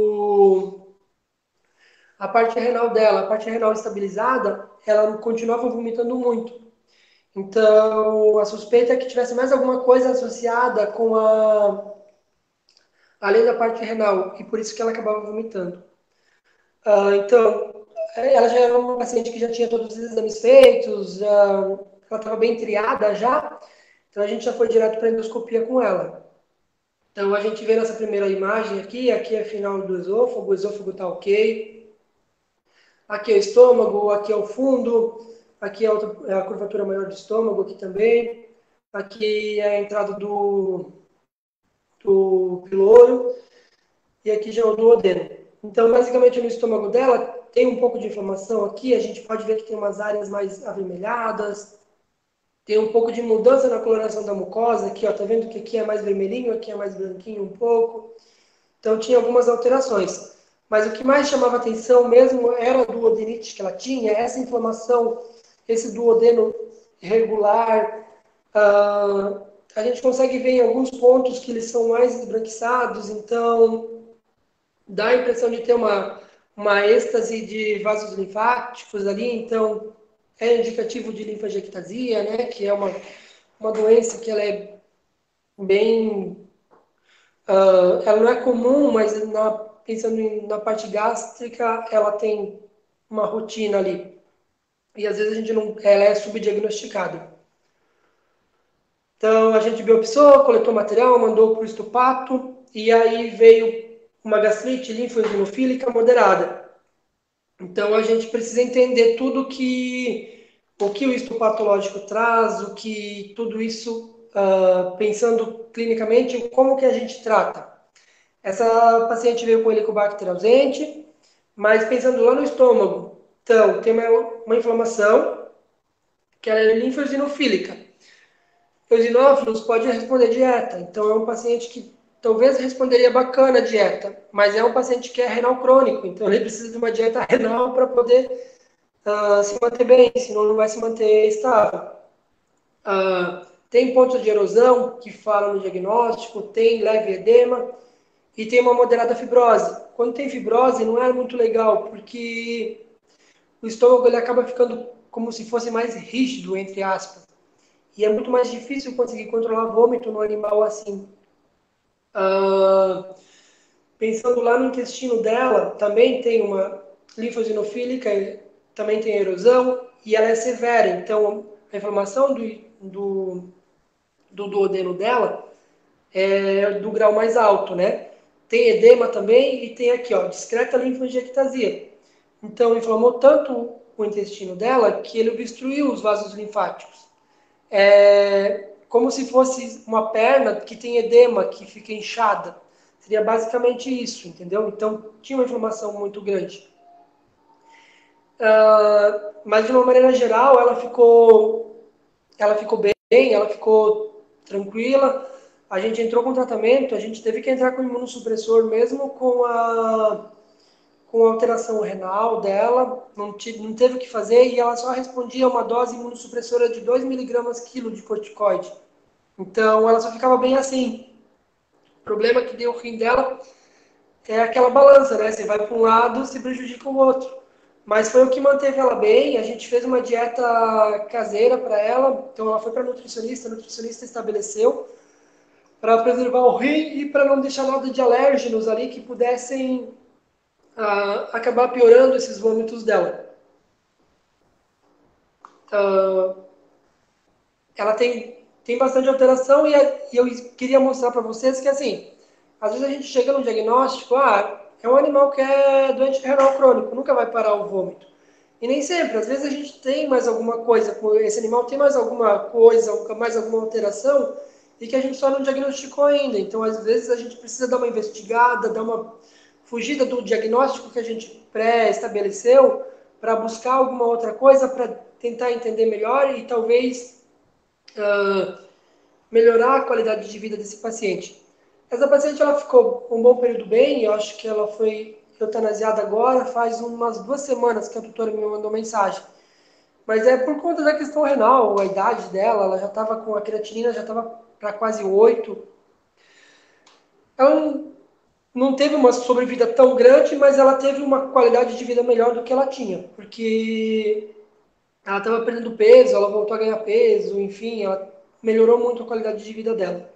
a parte renal dela, a parte renal estabilizada, ela continuava vomitando muito. Então, a suspeita é que tivesse mais alguma coisa associada com além da parte renal, e por isso que ela acabava vomitando. Então, ela já era uma paciente que já tinha todos os exames feitos, ela estava bem triada já, então a gente já foi direto para endoscopia com ela. Então, a gente vê nessa primeira imagem aqui é a final do esôfago, o esôfago está ok. Aqui é o estômago, aqui é o fundo, aqui é a curvatura maior do estômago, aqui também. Aqui é a entrada do piloro e aqui já é o duodeno. Então, basicamente, no estômago dela tem um pouco de inflamação aqui, a gente pode ver que tem umas áreas mais avermelhadas, tem um pouco de mudança na coloração da mucosa aqui, ó, tá vendo que aqui é mais vermelhinho, aqui é mais branquinho um pouco. Então tinha algumas alterações. Mas o que mais chamava atenção mesmo era a duodenite que ela tinha, essa inflamação, esse duodeno irregular. A gente consegue ver em alguns pontos que eles são mais esbranquiçados, então dá a impressão de ter uma êxtase de vasos linfáticos ali, então é indicativo de linfangiectasia, né, que é uma doença que ela é bem... ela não é comum, mas pensando na parte gástrica, ela tem uma rotina ali. E às vezes a gente não, ela é subdiagnosticada. Então a gente biopsou, coletou material, mandou para o histopato, e aí veio uma gastrite linfoeosinofílica moderada. Então a gente precisa entender tudo o que o histopatológico traz, o que tudo isso, pensando clinicamente, como que a gente trata. Essa paciente veio com helicobacter ausente, mas pensando lá no estômago, então tem uma inflamação que ela é linfoeosinofílica. Eosinófilos pode responder dieta, então é um paciente que talvez responderia bacana a dieta, mas é um paciente que é renal crônico, então ele precisa de uma dieta renal para poder se manter bem, senão não vai se manter estável. Tem pontos de erosão que falam no diagnóstico, tem leve edema e tem uma moderada fibrose. Quando tem fibrose não é muito legal, porque o estômago ele acaba ficando como se fosse mais rígido, entre aspas. E é muito mais difícil conseguir controlar vômito no animal assim. Pensando lá no intestino dela, também tem uma linfoeosinofílica, também tem erosão, e ela é severa. Então, a inflamação do duodeno dela é do grau mais alto, né? Tem edema também e tem aqui, ó, discreta linfangiectasia. Então, inflamou tanto o intestino dela que ele obstruiu os vasos linfáticos. É como se fosse uma perna que tem edema, que fica inchada. Seria basicamente isso, entendeu? Então, tinha uma inflamação muito grande. Mas, de uma maneira geral, ela ficou bem, ela ficou tranquila. A gente entrou com tratamento, a gente teve que entrar com imunossupressor mesmo com a alteração renal dela, não teve o que fazer e ela só respondia a uma dose imunossupressora de 2 miligramas quilo de corticoide. Então ela só ficava bem assim. O problema que deu o rim dela é aquela balança, né? Você vai para um lado, se prejudica o outro. Mas foi o que manteve ela bem. A gente fez uma dieta caseira para ela. Então ela foi para a nutricionista estabeleceu para preservar o rim e para não deixar nada de alérgenos ali que pudessem acabar piorando esses vômitos dela. Ela tem bastante alteração e eu queria mostrar para vocês que, assim, às vezes a gente chega no diagnóstico, é um animal que é doente renal crônico, nunca vai parar o vômito. E nem sempre, às vezes a gente tem mais alguma coisa, esse animal tem mais alguma coisa, mais alguma alteração, e que a gente só não diagnosticou ainda. Então, às vezes a gente precisa dar uma investigada, dar uma fugida do diagnóstico que a gente pré-estabeleceu, para buscar alguma outra coisa, para tentar entender melhor e talvez melhorar a qualidade de vida desse paciente. Essa paciente ela ficou um bom período bem, eu acho que ela foi eutanasiada agora, faz umas 2 semanas que a tutora me mandou mensagem. Mas é por conta da questão renal, a idade dela, ela já estava com a creatinina, já estava para quase 8. Ela não teve uma sobrevida tão grande, mas ela teve uma qualidade de vida melhor do que ela tinha, porque ela estava perdendo peso, ela voltou a ganhar peso, enfim, ela melhorou muito a qualidade de vida dela.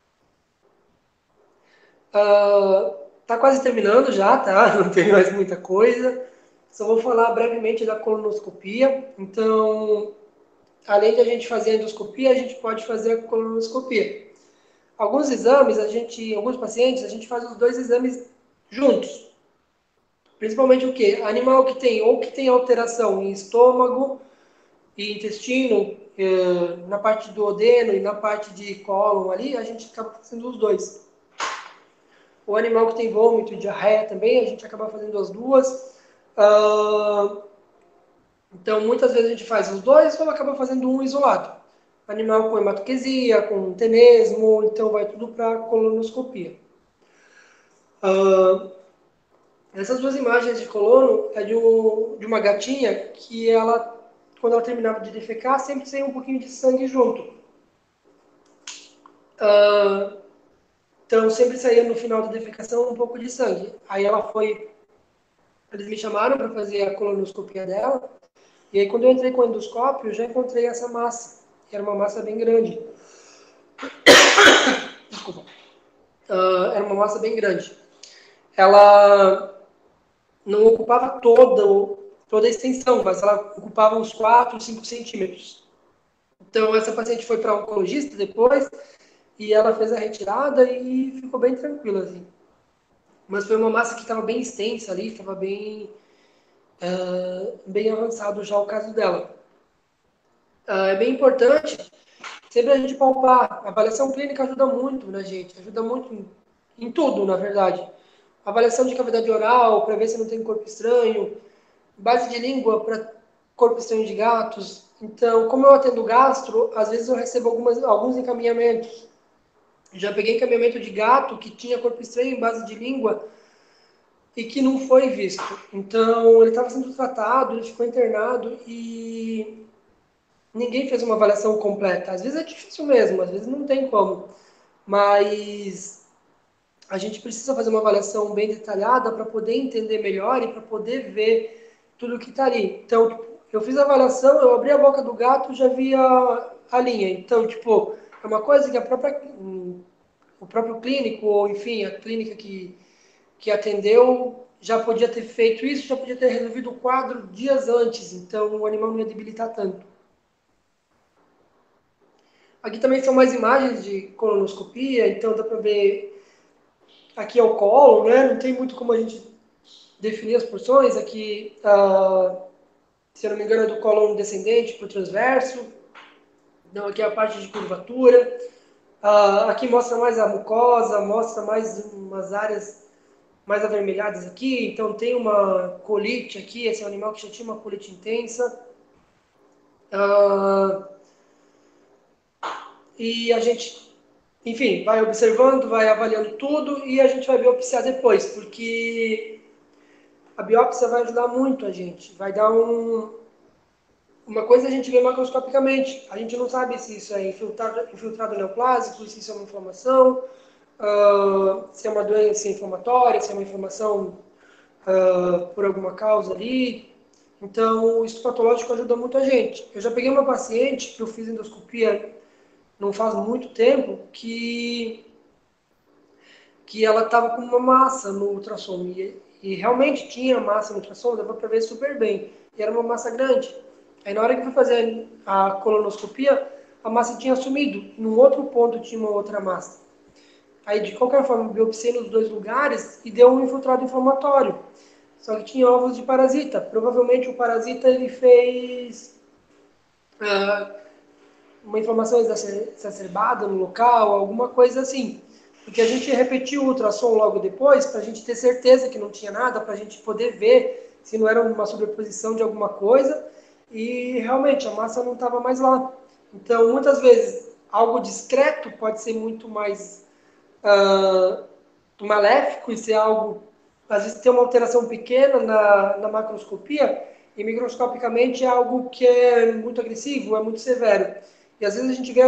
Tá quase terminando já, tá? Não tem mais muita coisa. Só vou falar brevemente da colonoscopia. Então, além de a gente fazer a endoscopia, a gente pode fazer a colonoscopia. Alguns exames, alguns pacientes, a gente faz os dois exames juntos. Principalmente o quê? Animal que tem alteração em estômago e intestino, na parte do duodeno e na parte de cólon ali, a gente acaba fazendo os dois. O animal que tem vômito e diarreia também, a gente acaba fazendo as duas. Então, muitas vezes a gente faz os dois ou acaba fazendo um isolado. Animal com hematoquesia, com tenesmo, então vai tudo para colonoscopia. Essas duas imagens de colono é de uma gatinha que ela, quando ela terminava de defecar, sempre saía um pouquinho de sangue junto. Então, sempre saía no final da defecação um pouco de sangue. Aí eles me chamaram para fazer a colonoscopia dela. E aí, quando eu entrei com o endoscópio, eu já encontrei essa massa. Era uma massa bem grande. Desculpa. Era uma massa bem grande. Ela não ocupava toda a extensão, mas ela ocupava uns 4, 5 centímetros. Então, essa paciente foi para oncologista depois, e ela fez a retirada e ficou bem tranquila, assim. Mas foi uma massa que estava bem extensa ali, estava bem avançado já o caso dela. É bem importante sempre a gente palpar. A avaliação clínica ajuda muito na gente, ajuda muito em tudo, na verdade. Avaliação de cavidade oral, para ver se não tem corpo estranho, base de língua para corpo estranho de gatos. Então, como eu atendo gastro, às vezes eu recebo alguns encaminhamentos. Já peguei encaminhamento de gato que tinha corpo estranho em base de língua e que não foi visto. Então, ele estava sendo tratado, ele ficou internado e ninguém fez uma avaliação completa. Às vezes é difícil mesmo, às vezes não tem como. Mas a gente precisa fazer uma avaliação bem detalhada para poder entender melhor e para poder ver tudo que está ali. Então, tipo, eu fiz a avaliação, eu abri a boca do gato, já vi a linha. Então, tipo, é uma coisa que o próprio clínico, ou enfim, a clínica que atendeu, já podia ter feito isso, já podia ter resolvido o quadro dias antes. Então, o animal não ia debilitar tanto. Aqui também são mais imagens de colonoscopia, então dá para ver. Aqui é o colo, né? Não tem muito como a gente definir as porções. Aqui, se eu não me engano, é do cólon descendente para o transverso. Então, aqui é a parte de curvatura. Aqui mostra mais a mucosa, mostra mais umas áreas mais avermelhadas aqui. Então, tem uma colite aqui. Esse é um animal que já tinha uma colite intensa. E a gente, enfim, vai observando, vai avaliando tudo e a gente vai biopsiar depois, porque a biópsia vai ajudar muito a gente. Vai dar uma coisa a gente vê macroscopicamente. A gente não sabe se isso é infiltrado neoplásico, se isso é uma inflamação, se é uma doença inflamatória, se é uma inflamação por alguma causa ali. Então, o estudo patológico ajuda muito a gente. Eu já peguei uma paciente que eu fiz endoscopia não faz muito tempo, que ela estava com uma massa no ultrassom. E realmente tinha massa no ultrassom, dava para ver super bem. E era uma massa grande. Aí na hora que eu fui fazer a colonoscopia, a massa tinha sumido. Num outro ponto tinha uma outra massa. Aí de qualquer forma, biopsiei nos dois lugares e deu um infiltrado inflamatório. Só que tinha ovos de parasita. Provavelmente o parasita ele fez uma inflamação exacerbada no local, alguma coisa assim. Porque a gente repetiu o ultrassom logo depois, para a gente ter certeza que não tinha nada, para a gente poder ver se não era uma sobreposição de alguma coisa. E realmente a massa não estava mais lá. Então, muitas vezes, algo discreto pode ser muito mais maléfico e ser algo, às vezes, ter uma alteração pequena na macroscopia e microscopicamente é algo que é muito agressivo, é muito severo. E às vezes a gente vê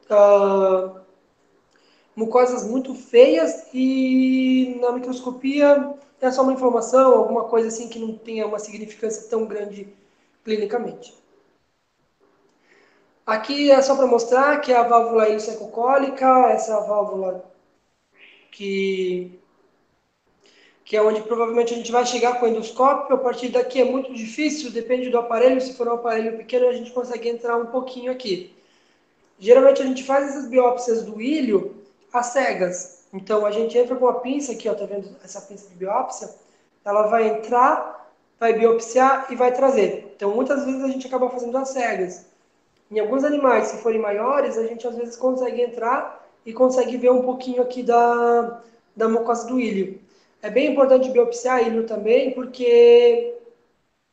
mucosas muito feias e na microscopia é só uma inflamação, alguma coisa assim que não tenha uma significância tão grande clinicamente. Aqui é só para mostrar que é a válvula ileocecocólica, essa válvula que é onde provavelmente a gente vai chegar com o endoscópio. A partir daqui é muito difícil, depende do aparelho. Se for um aparelho pequeno, a gente consegue entrar um pouquinho aqui. Geralmente a gente faz essas biópsias do ilho às cegas. Então a gente entra com a pinça aqui, ó, tá vendo essa pinça de biópsia? Ela vai entrar, vai biopsiar e vai trazer. Então muitas vezes a gente acaba fazendo às cegas. Em alguns animais, se forem maiores, a gente às vezes consegue entrar e consegue ver um pouquinho aqui da mucosa do ilho. É bem importante biopsiar ilho também, porque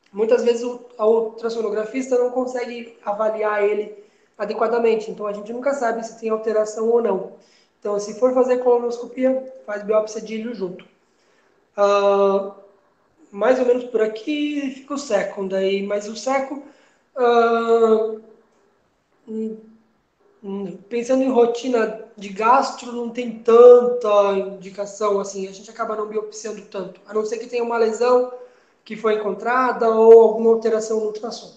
muitas vezes a ultrassonografista não consegue avaliar ele adequadamente, então a gente nunca sabe se tem alteração ou não. Então, se for fazer colonoscopia, faz biópsia de ilho junto. Mais ou menos por aqui fica o seco, daí, mas o seco, pensando em rotina de gastro, não tem tanta indicação assim, a gente acaba não biopsiando tanto, a não ser que tenha uma lesão que foi encontrada ou alguma alteração no ultrassom.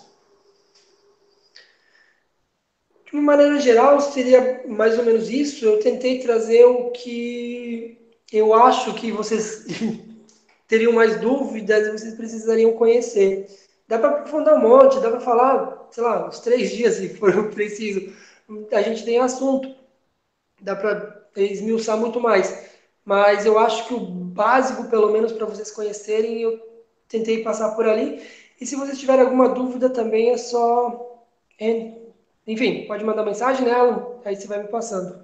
De uma maneira geral, seria mais ou menos isso. Eu tentei trazer o que eu acho que vocês teriam mais dúvidas e vocês precisariam conhecer. Dá para aprofundar um monte, dá para falar, sei lá, uns 3 dias se for preciso. A gente tem assunto, dá para esmiuçar muito mais. Mas eu acho que o básico, pelo menos para vocês conhecerem, eu tentei passar por ali. E se vocês tiverem alguma dúvida também, é só. Enfim, pode mandar mensagem, né, Alan? Aí você vai me passando.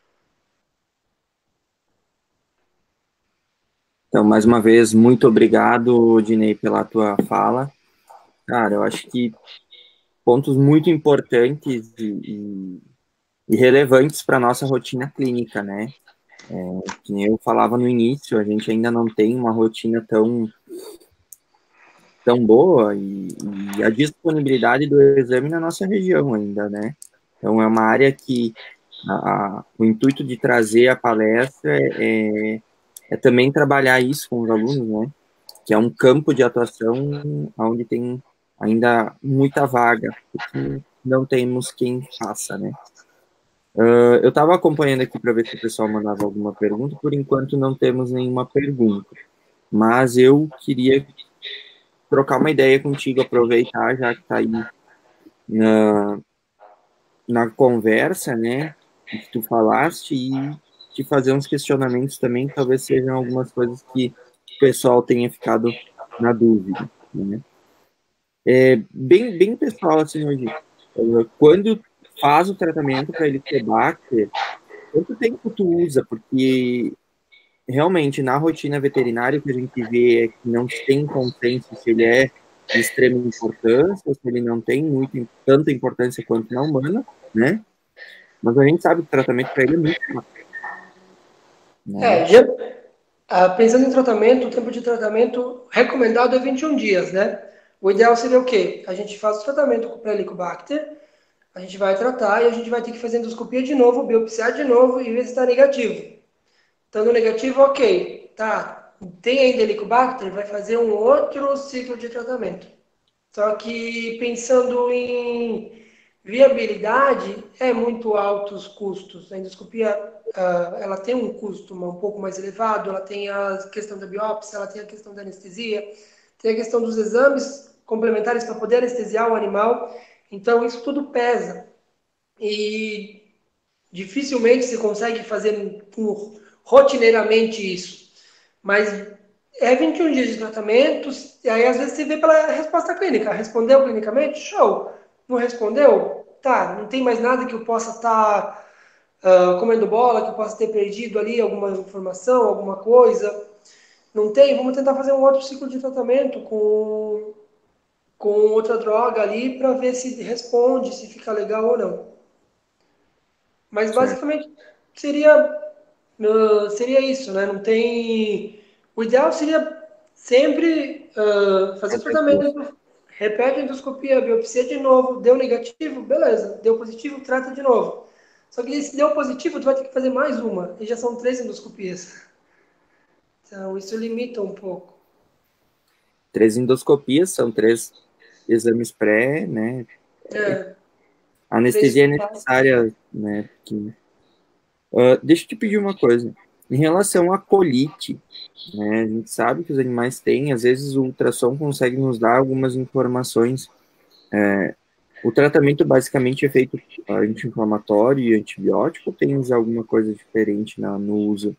Então, mais uma vez, muito obrigado, Dinei, pela tua fala. Cara, eu acho que pontos muito importantes e relevantes para a nossa rotina clínica, né? Que nem eu falava no início, a gente ainda não tem uma rotina tão boa e a disponibilidade do exame na nossa região ainda, né? Então, é uma área que o intuito de trazer a palestra é também trabalhar isso com os alunos, né? Que é um campo de atuação onde tem ainda muita vaga, porque não temos quem faça, né? Eu estava acompanhando aqui para ver se o pessoal mandava alguma pergunta, por enquanto não temos nenhuma pergunta, mas eu queria trocar uma ideia contigo, aproveitar já que está aí na, na conversa, né, que tu falaste, e te fazer uns questionamentos também, que talvez sejam algumas coisas que o pessoal tenha ficado na dúvida, né? Bem pessoal, assim, hoje, quando faz o tratamento para Helicobacter, quanto tempo tu usa? Porque realmente na rotina veterinária o que a gente vê é que não se tem consenso se ele é de extrema importância, se ele não tem tanta importância quanto na humana, né? Mas a gente sabe que o tratamento para ele é muito rápido, né? É, pensando em tratamento, o tempo de tratamento recomendado é 21 dias, né? O ideal seria o quê? A gente faz o tratamento com o Helicobacter, a gente vai tratar e a gente vai ter que fazer endoscopia de novo, biopsiar de novo e ver se está negativo. Estando negativo, ok. Tá, tem ainda Helicobacter, vai fazer um outro ciclo de tratamento. Só que pensando em viabilidade, é muito altos os custos. A endoscopia, ela tem um custo um pouco mais elevado, ela tem a questão da biópsia, ela tem a questão da anestesia, tem a questão dos exames complementares para poder anestesiar o animal. Então, isso tudo pesa. E dificilmente se consegue fazer rotineiramente isso. Mas é 21 dias de tratamentos, e aí às vezes você vê pela resposta clínica. Respondeu clinicamente? Show. Não respondeu? Tá, não tem mais nada que eu possa estar comendo bola, que eu possa ter perdido ali alguma informação, alguma coisa. Não tem? Vamos tentar fazer um outro ciclo de tratamento com outra droga ali para ver se responde, se fica legal ou não. Mas Certo. basicamente seria isso, né? Não tem. O ideal seria sempre fazer o Fazer as duas. tratamento, repete a endoscopia, biopsia de novo, deu negativo, beleza. Deu positivo, trata de novo. Só que se deu positivo, tu vai ter que fazer mais uma. E já são 3 endoscopias. Então, isso limita um pouco. 3 endoscopias, são 3 exames pré, né? É, A três anestesia é totais. necessária, né? Deixa eu te pedir uma coisa. Em relação à colite, né? A gente sabe que os animais têm, às vezes o ultrassom consegue nos dar algumas informações. O tratamento basicamente é feito anti-inflamatório e antibiótico, ou tens alguma coisa diferente no uso?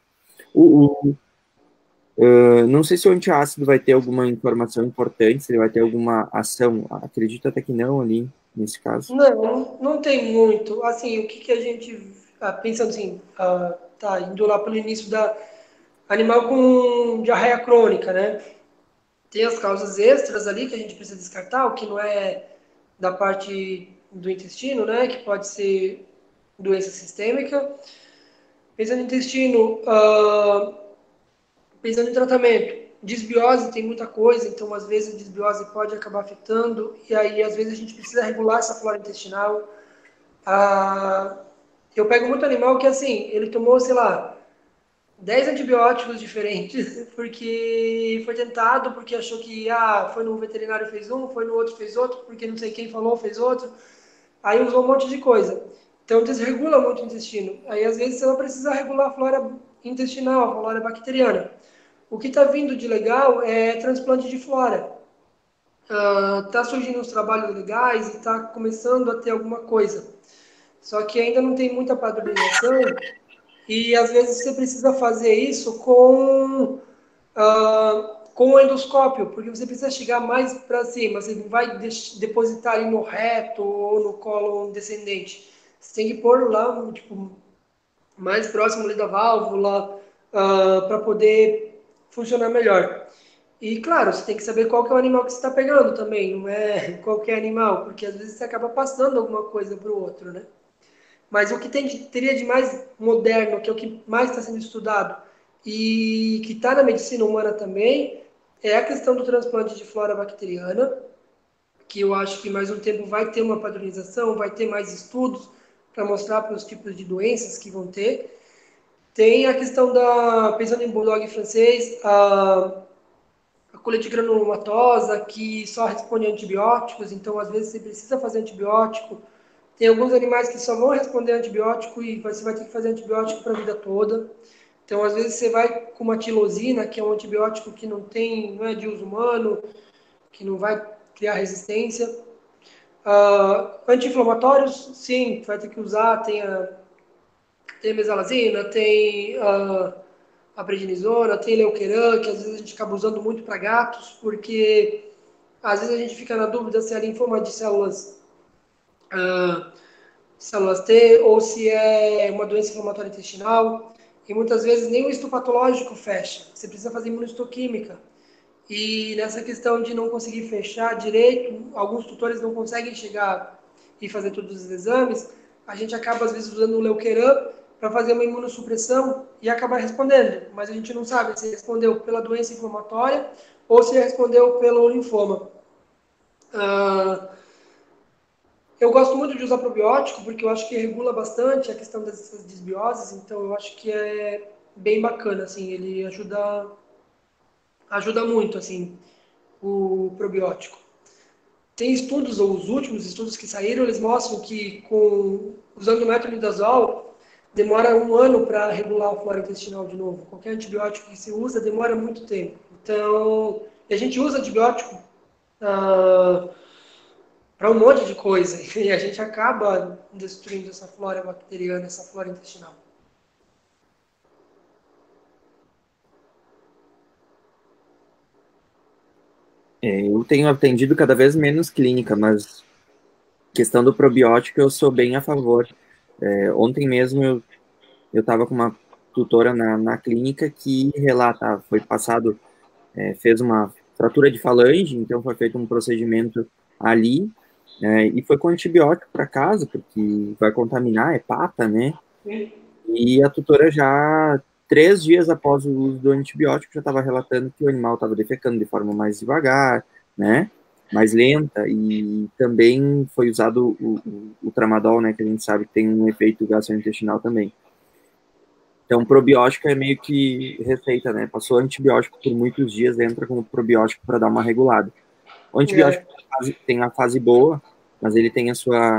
Não sei se o antiácido vai ter alguma informação importante, se ele vai ter alguma ação. Acredito até que não ali, nesse caso. Não, não tem muito. Assim, o que, que a gente. Pensando assim, tá, indo lá pelo início da. Animal com diarreia crônica, né? Tem as causas extras ali que a gente precisa descartar, o que não é da parte do intestino, né? Que pode ser doença sistêmica. Pensando em intestino, pensando em tratamento, desbiose tem muita coisa, então às vezes a desbiose pode acabar afetando, e aí às vezes a gente precisa regular essa flora intestinal. Ah, eu pego muito animal que assim, ele tomou, sei lá, 10 antibióticos diferentes, porque foi tentado, porque achou que foi no veterinário fez um, foi no outro fez outro, porque não sei quem falou fez outro, aí usou um monte de coisa. Então desregula muito o intestino. Aí às vezes você não precisa regular a flora intestinal, a flora bacteriana. O que está vindo de legal é transplante de flora. Está surgindo uns trabalhos legais e está começando a ter alguma coisa. Só que ainda não tem muita padronização e às vezes você precisa fazer isso com o endoscópio, porque você precisa chegar mais para cima, você não vai depositar ali no reto ou no colo descendente. Você tem que pôr lá, tipo, mais próximo ali da válvula, para poder funcionar melhor. E claro, você tem que saber qual que é o animal que você está pegando também, não é qualquer animal, porque às vezes você acaba passando alguma coisa para o outro, né? Mas o que teria de mais moderno, que é o que mais está sendo estudado e que está na medicina humana também, é a questão do transplante de flora bacteriana, que eu acho que mais um tempo vai ter uma padronização, vai ter mais estudos para mostrar para os tipos de doenças que vão ter. Tem a questão pensando em bulldog francês, a colite granulomatosa, que só responde a antibióticos, então às vezes você precisa fazer antibiótico. Tem alguns animais que só vão responder antibiótico e você vai ter que fazer antibiótico para a vida toda. Então, às vezes, você vai com uma tilosina, que é um antibiótico que não é de uso humano, que não vai criar resistência. Anti-inflamatórios, sim, vai ter que usar. Tem a mesalazina, tem a prednisona, tem leukeran, que às vezes a gente acaba usando muito para gatos, porque às vezes a gente fica na dúvida se é linfoma de ah, células T ou se é uma doença inflamatória intestinal. E muitas vezes nem o histopatológico fecha. Você precisa fazer imunistoquímica. E nessa questão de não conseguir fechar direito, alguns tutores não conseguem chegar e fazer todos os exames, a gente acaba às vezes usando o leukeran para fazer uma imunossupressão e acabar respondendo. Mas a gente não sabe se respondeu pela doença inflamatória ou se respondeu pelo linfoma. Uh, Eu gosto muito de usar probiótico porque eu acho que regula bastante a questão dessas desbioses, então eu acho que é bem bacana, assim, ele ajuda muito, assim, o probiótico. Tem estudos, ou os últimos estudos que saíram, eles mostram que usando o metronidazol demora 1 ano para regular a flora intestinal de novo. Qualquer antibiótico que se usa demora muito tempo. Então, a gente usa antibiótico para um monte de coisa. E a gente acaba destruindo essa flora bacteriana, essa flora intestinal. Eu tenho atendido cada vez menos clínica, mas questão do probiótico eu sou bem a favor. Ontem mesmo eu estava com uma tutora na clínica que relata, foi passado, fez uma fratura de falange, então foi feito um procedimento ali, e foi com antibiótico para casa, porque vai contaminar, é pata, né? E a tutora já, 3 dias após o uso do antibiótico, já estava relatando que o animal estava defecando de forma mais devagar, né? Mais lenta, e também foi usado o tramadol, né? Que a gente sabe que tem um efeito gastrointestinal também. Então, probiótico é meio que receita, né? Passou antibiótico por muitos dias, entra como probiótico para dar uma regulada. O antibiótico tem a fase boa, mas ele tem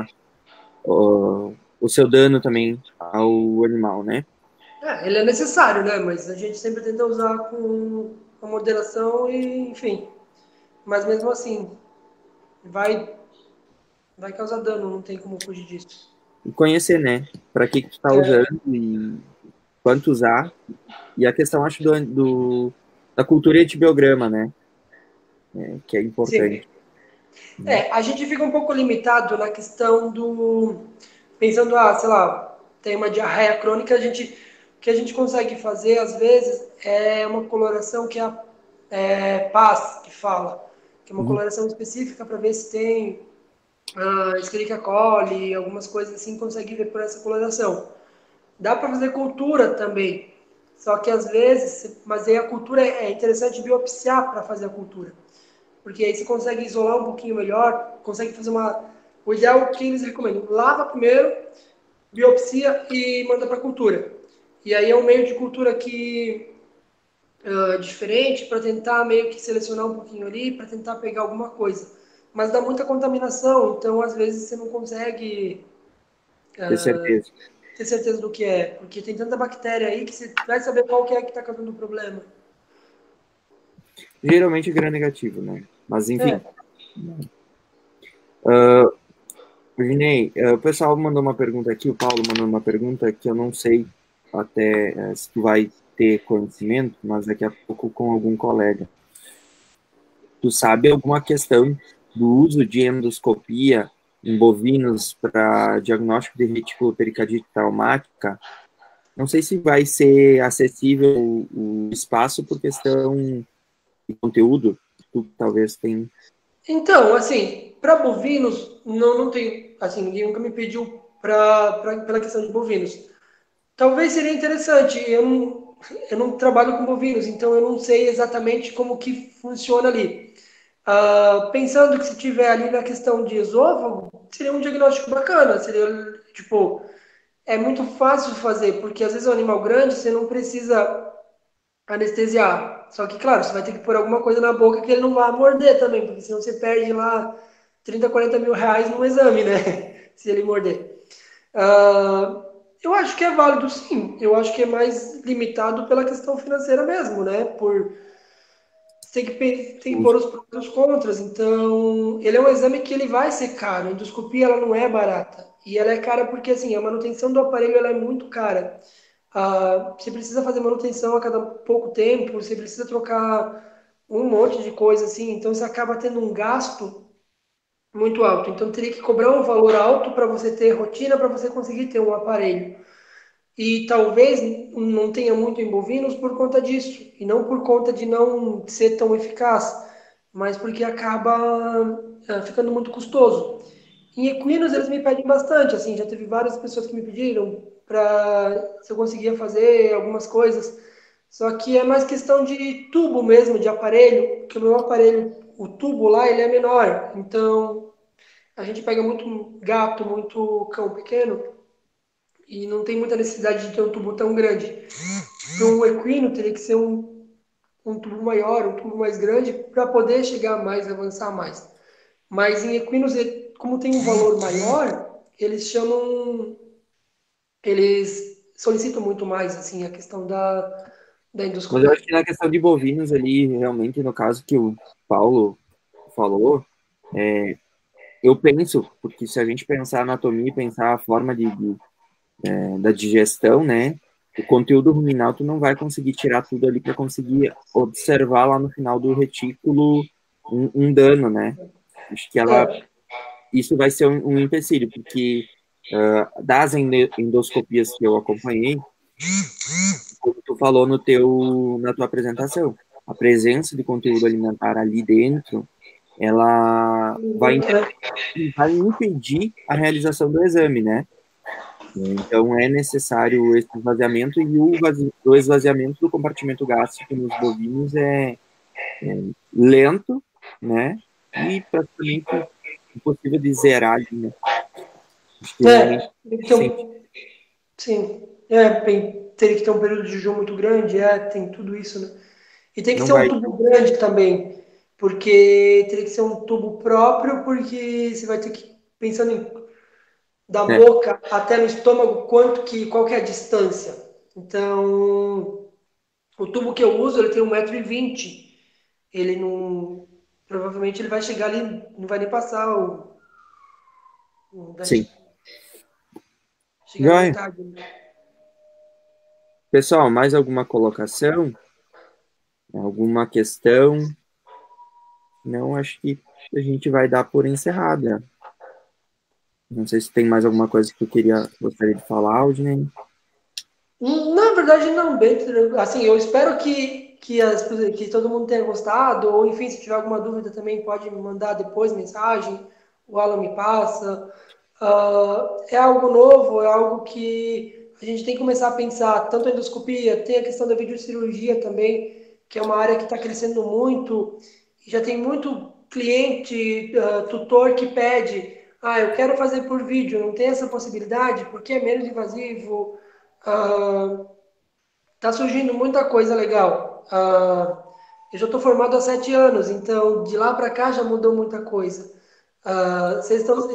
o seu dano também ao animal, né? Ele é necessário, né? Mas a gente sempre tenta usar com moderação e, enfim. Mas mesmo assim, vai, vai causar dano, não tem como fugir disso. E conhecer, né? Para que tu tá usando e quanto usar. E a questão, acho, da cultura antibiograma, né? Que é Sim. importante. A gente fica um pouco limitado na questão pensando, sei lá, tem uma diarreia crônica, o que a gente consegue fazer, às vezes, é uma coloração que é PAS, que fala, que é uma Uhum. coloração específica para ver se tem Escherichia coli, algumas coisas assim, consegue ver por essa coloração. Dá para fazer cultura também, só que às vezes, mas aí a cultura é interessante biopsiar para fazer a cultura, porque aí você consegue isolar um pouquinho melhor, consegue fazer uma. O ideal é o que eles recomendam: lava primeiro, biopsia e manda para cultura. E aí é um meio de cultura que diferente para tentar meio que selecionar um pouquinho ali, para tentar pegar alguma coisa. Mas dá muita contaminação, então às vezes você não consegue Ter certeza. ter certeza do que é, porque tem tanta bactéria aí que você vai saber qual que é que está causando o problema. Geralmente gram negativo, né? Mas É. enfim. Vinei, o pessoal mandou uma pergunta aqui, o Paulo mandou uma pergunta que eu não sei até se tu vai ter conhecimento, mas daqui a pouco com algum colega. Tu sabe alguma questão do uso de endoscopia em bovinos para diagnóstico de reticulopericardite traumática? Não sei se vai ser acessível o espaço por questão de conteúdo. Tu talvez tenha. Então, assim, para bovinos, não tem, assim, ninguém nunca me pediu pela questão de bovinos. Talvez seria interessante, eu não trabalho com bovinos, então eu não sei exatamente como que funciona ali. Pensando que se tiver ali na questão de esôfago, seria um diagnóstico bacana, seria, tipo, é muito fácil de fazer, porque às vezes é um animal grande, você não precisa anestesiar. Só que, claro, você vai ter que pôr alguma coisa na boca que ele não vá morder também, porque senão você perde lá 30, 40 mil reais num exame, né? Se ele morder. Ah, eu acho que é válido sim. Eu acho que é mais limitado pela questão financeira mesmo, né? Você tem que pôr os prós e os contras. Então, ele é um exame que ele vai ser caro. A endoscopia ela não é barata. E ela é cara porque assim, a manutenção do aparelho ela é muito cara. Você precisa fazer manutenção a cada pouco tempo, você precisa trocar um monte de coisa assim, então você acaba tendo um gasto muito alto. Então teria que cobrar um valor alto para você ter rotina, para você conseguir ter um aparelho. E talvez não tenha muito em bovinos por conta disso, e não por conta de não ser tão eficaz, mas porque acaba ficando muito custoso. Em equinos eles me pedem bastante, assim, já teve várias pessoas que me pediram para se eu conseguia fazer algumas coisas. Só que é mais questão de tubo mesmo, de aparelho, que o meu aparelho, o tubo lá, ele é menor. Então, a gente pega muito gato, muito cão pequeno, e não tem muita necessidade de ter um tubo tão grande. Para um equino teria que ser um tubo maior, um tubo mais grande, para poder chegar mais, avançar mais. Mas em equinos, como tem um valor maior, eles solicitam muito mais assim a questão da Mas eu endoscopia. acho que na questão de bovinos ali, realmente, no caso que o Paulo falou, eu penso, porque se a gente pensar a anatomia e pensar a forma da digestão, né, o conteúdo ruminal tu não vai conseguir tirar tudo ali para conseguir observar lá no final do retículo um dano, né? Acho que É, isso vai ser um empecilho, porque das endoscopias que eu acompanhei, como tu falou na tua apresentação, a presença de conteúdo alimentar ali dentro, ela muito, né? vai impedir a realização do exame, né? Então é necessário esse esvaziamento e o esvaziamento do compartimento gástrico nos bovinos é lento, né? E praticamente impossível de zerar ali, né? Acho que realmente sente, Sim, teria que ter um período de jejum muito grande, tem tudo isso, né? E tem que não ser um vai, tubo grande também, porque teria que ser um tubo próprio, porque você vai ter que, pensando da né? boca até no estômago, qual que é a distância. Então, o tubo que eu uso, ele tem 1,20 m. Ele não. Provavelmente ele vai chegar ali, não vai nem passar vai Sim. chegar na Vai. metade, né? Pessoal, mais alguma colocação? Alguma questão? Não, acho que a gente vai dar por encerrada. Não sei se tem mais alguma coisa que tu gostaria de falar, Aldinei. Na verdade, não, bem, assim, eu espero que todo mundo tenha gostado, ou enfim, se tiver alguma dúvida também pode me mandar depois mensagem, o Alan me passa. É algo novo, é algo que a gente tem que começar a pensar, tanto a endoscopia, tem a questão da videocirurgia também, que é uma área que está crescendo muito, e já tem muito cliente, tutor que pede, eu quero fazer por vídeo, não tem essa possibilidade, porque é menos invasivo, tá surgindo muita coisa legal. Eu já estou formado há 7 anos, então de lá para cá já mudou muita coisa. Vocês estão.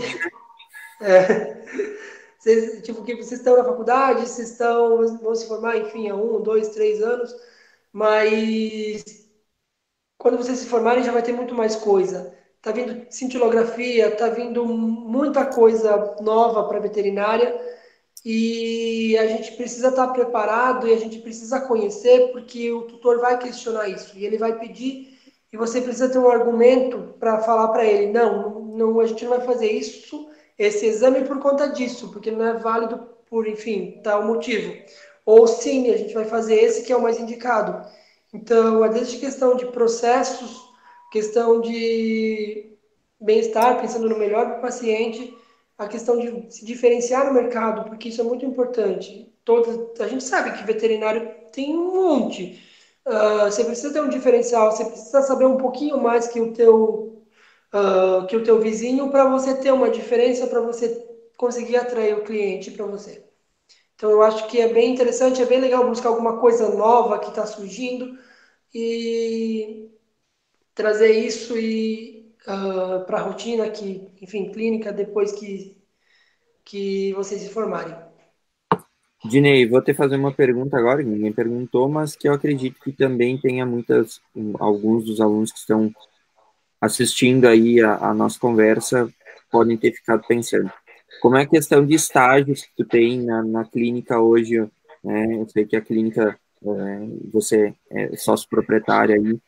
Vocês, tipo, que vocês estão na faculdade, vão se formar, enfim, há 1, 2, 3 anos, mas quando vocês se formarem já vai ter muito mais coisa. Tá vindo cintilografia, tá vindo muita coisa nova para veterinária e a gente precisa estar preparado e a gente precisa conhecer porque o tutor vai questionar isso e ele vai pedir e você precisa ter um argumento para falar para ele, não, não, a gente não vai fazer isso, esse exame por conta disso, porque não é válido por, enfim, tal motivo. Ou sim, a gente vai fazer esse que é o mais indicado. Então, é desde questão de processos, questão de bem-estar, pensando no melhor para o paciente, a questão de se diferenciar no mercado, porque isso é muito importante. A gente sabe que veterinário tem um monte. Você precisa ter um diferencial, você precisa saber um pouquinho mais que o teu vizinho para você ter uma diferença, para você conseguir atrair o cliente para você. Então, eu acho que é bem interessante, é bem legal buscar alguma coisa nova que está surgindo e trazer isso para a rotina que, enfim, clínica depois que vocês se formarem. Dinei, vou te fazer uma pergunta agora, que ninguém perguntou, mas que eu acredito que também tenha alguns dos alunos que estão assistindo aí a nossa conversa podem ter ficado pensando. Como é a questão de estágios que tu tem na clínica hoje, né? Eu sei que a clínica, você é sócio proprietário aí,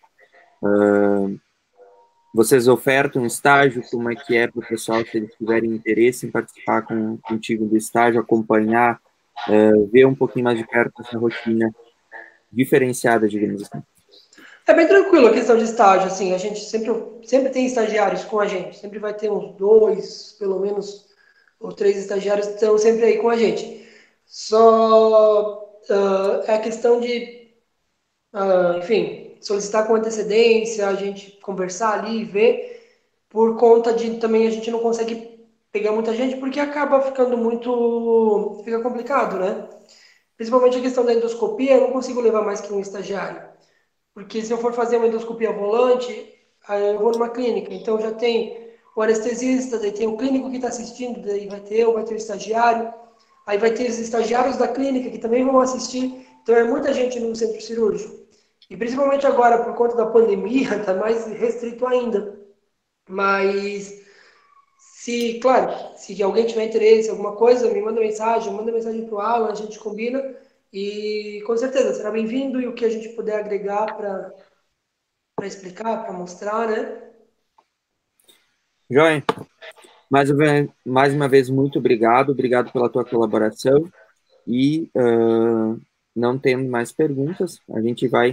vocês ofertam estágio, como é que é para o pessoal, se eles tiverem interesse em participar contigo do estágio, acompanhar, ver um pouquinho mais de perto essa rotina diferenciada, digamos assim. É bem tranquilo a questão de estágio, assim, a gente sempre tem estagiários com a gente, sempre vai ter uns 2, pelo menos, ou 3 estagiários que estão sempre aí com a gente. Só é a questão de, enfim, solicitar com antecedência, a gente conversar ali e ver, por conta de também a gente não consegue pegar muita gente, porque acaba ficando fica complicado, né? Principalmente a questão da endoscopia, eu não consigo levar mais que um estagiário. Porque se eu for fazer uma endoscopia volante, aí eu vou numa clínica. Então já tem o anestesista, daí tem o clínico que está assistindo, daí vai ter o estagiário. Aí vai ter os estagiários da clínica que também vão assistir. Então é muita gente no centro cirúrgico. E principalmente agora, por conta da pandemia, está mais restrito ainda. Mas claro, se alguém tiver interesse, alguma coisa, me manda mensagem para o Alan, a gente combina. E com certeza será bem-vindo e o que a gente puder agregar para explicar, para mostrar, né? Joia, mais uma vez, muito obrigado pela tua colaboração e não tendo mais perguntas, a gente vai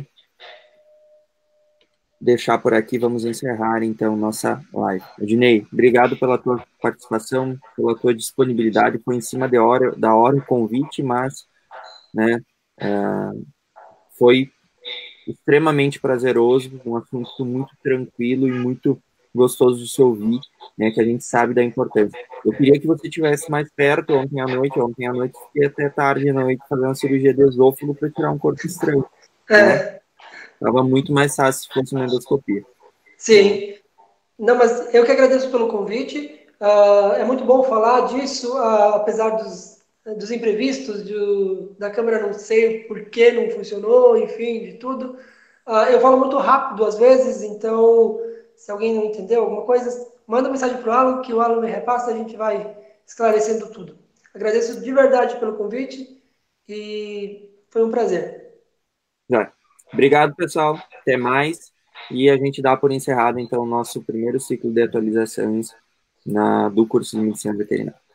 deixar por aqui, vamos encerrar então nossa live. Ednei, obrigado pela tua participação, pela tua disponibilidade, foi em cima da hora o convite, mas né, foi extremamente prazeroso, um assunto muito tranquilo e muito gostoso de se ouvir, né, que a gente sabe da importância. Eu queria que você estivesse mais perto ontem à noite fiquei até tarde à noite fazendo uma cirurgia de esôfago para tirar um corpo estranho, né? É, Tava muito mais fácil se fosse uma endoscopia, né? sim. Não, mas eu que agradeço pelo convite. É muito bom falar disso, apesar dos imprevistos, da câmera não sei por que não funcionou, enfim, de tudo. Eu falo muito rápido às vezes, então se alguém não entendeu alguma coisa, manda mensagem para o Alan, que o Alan me repassa, a gente vai esclarecendo tudo. Agradeço de verdade pelo convite e foi um prazer. Já. Obrigado, pessoal. Até mais. E a gente dá por encerrado, então, o nosso primeiro ciclo de atualizações do curso de Medicina Veterinária.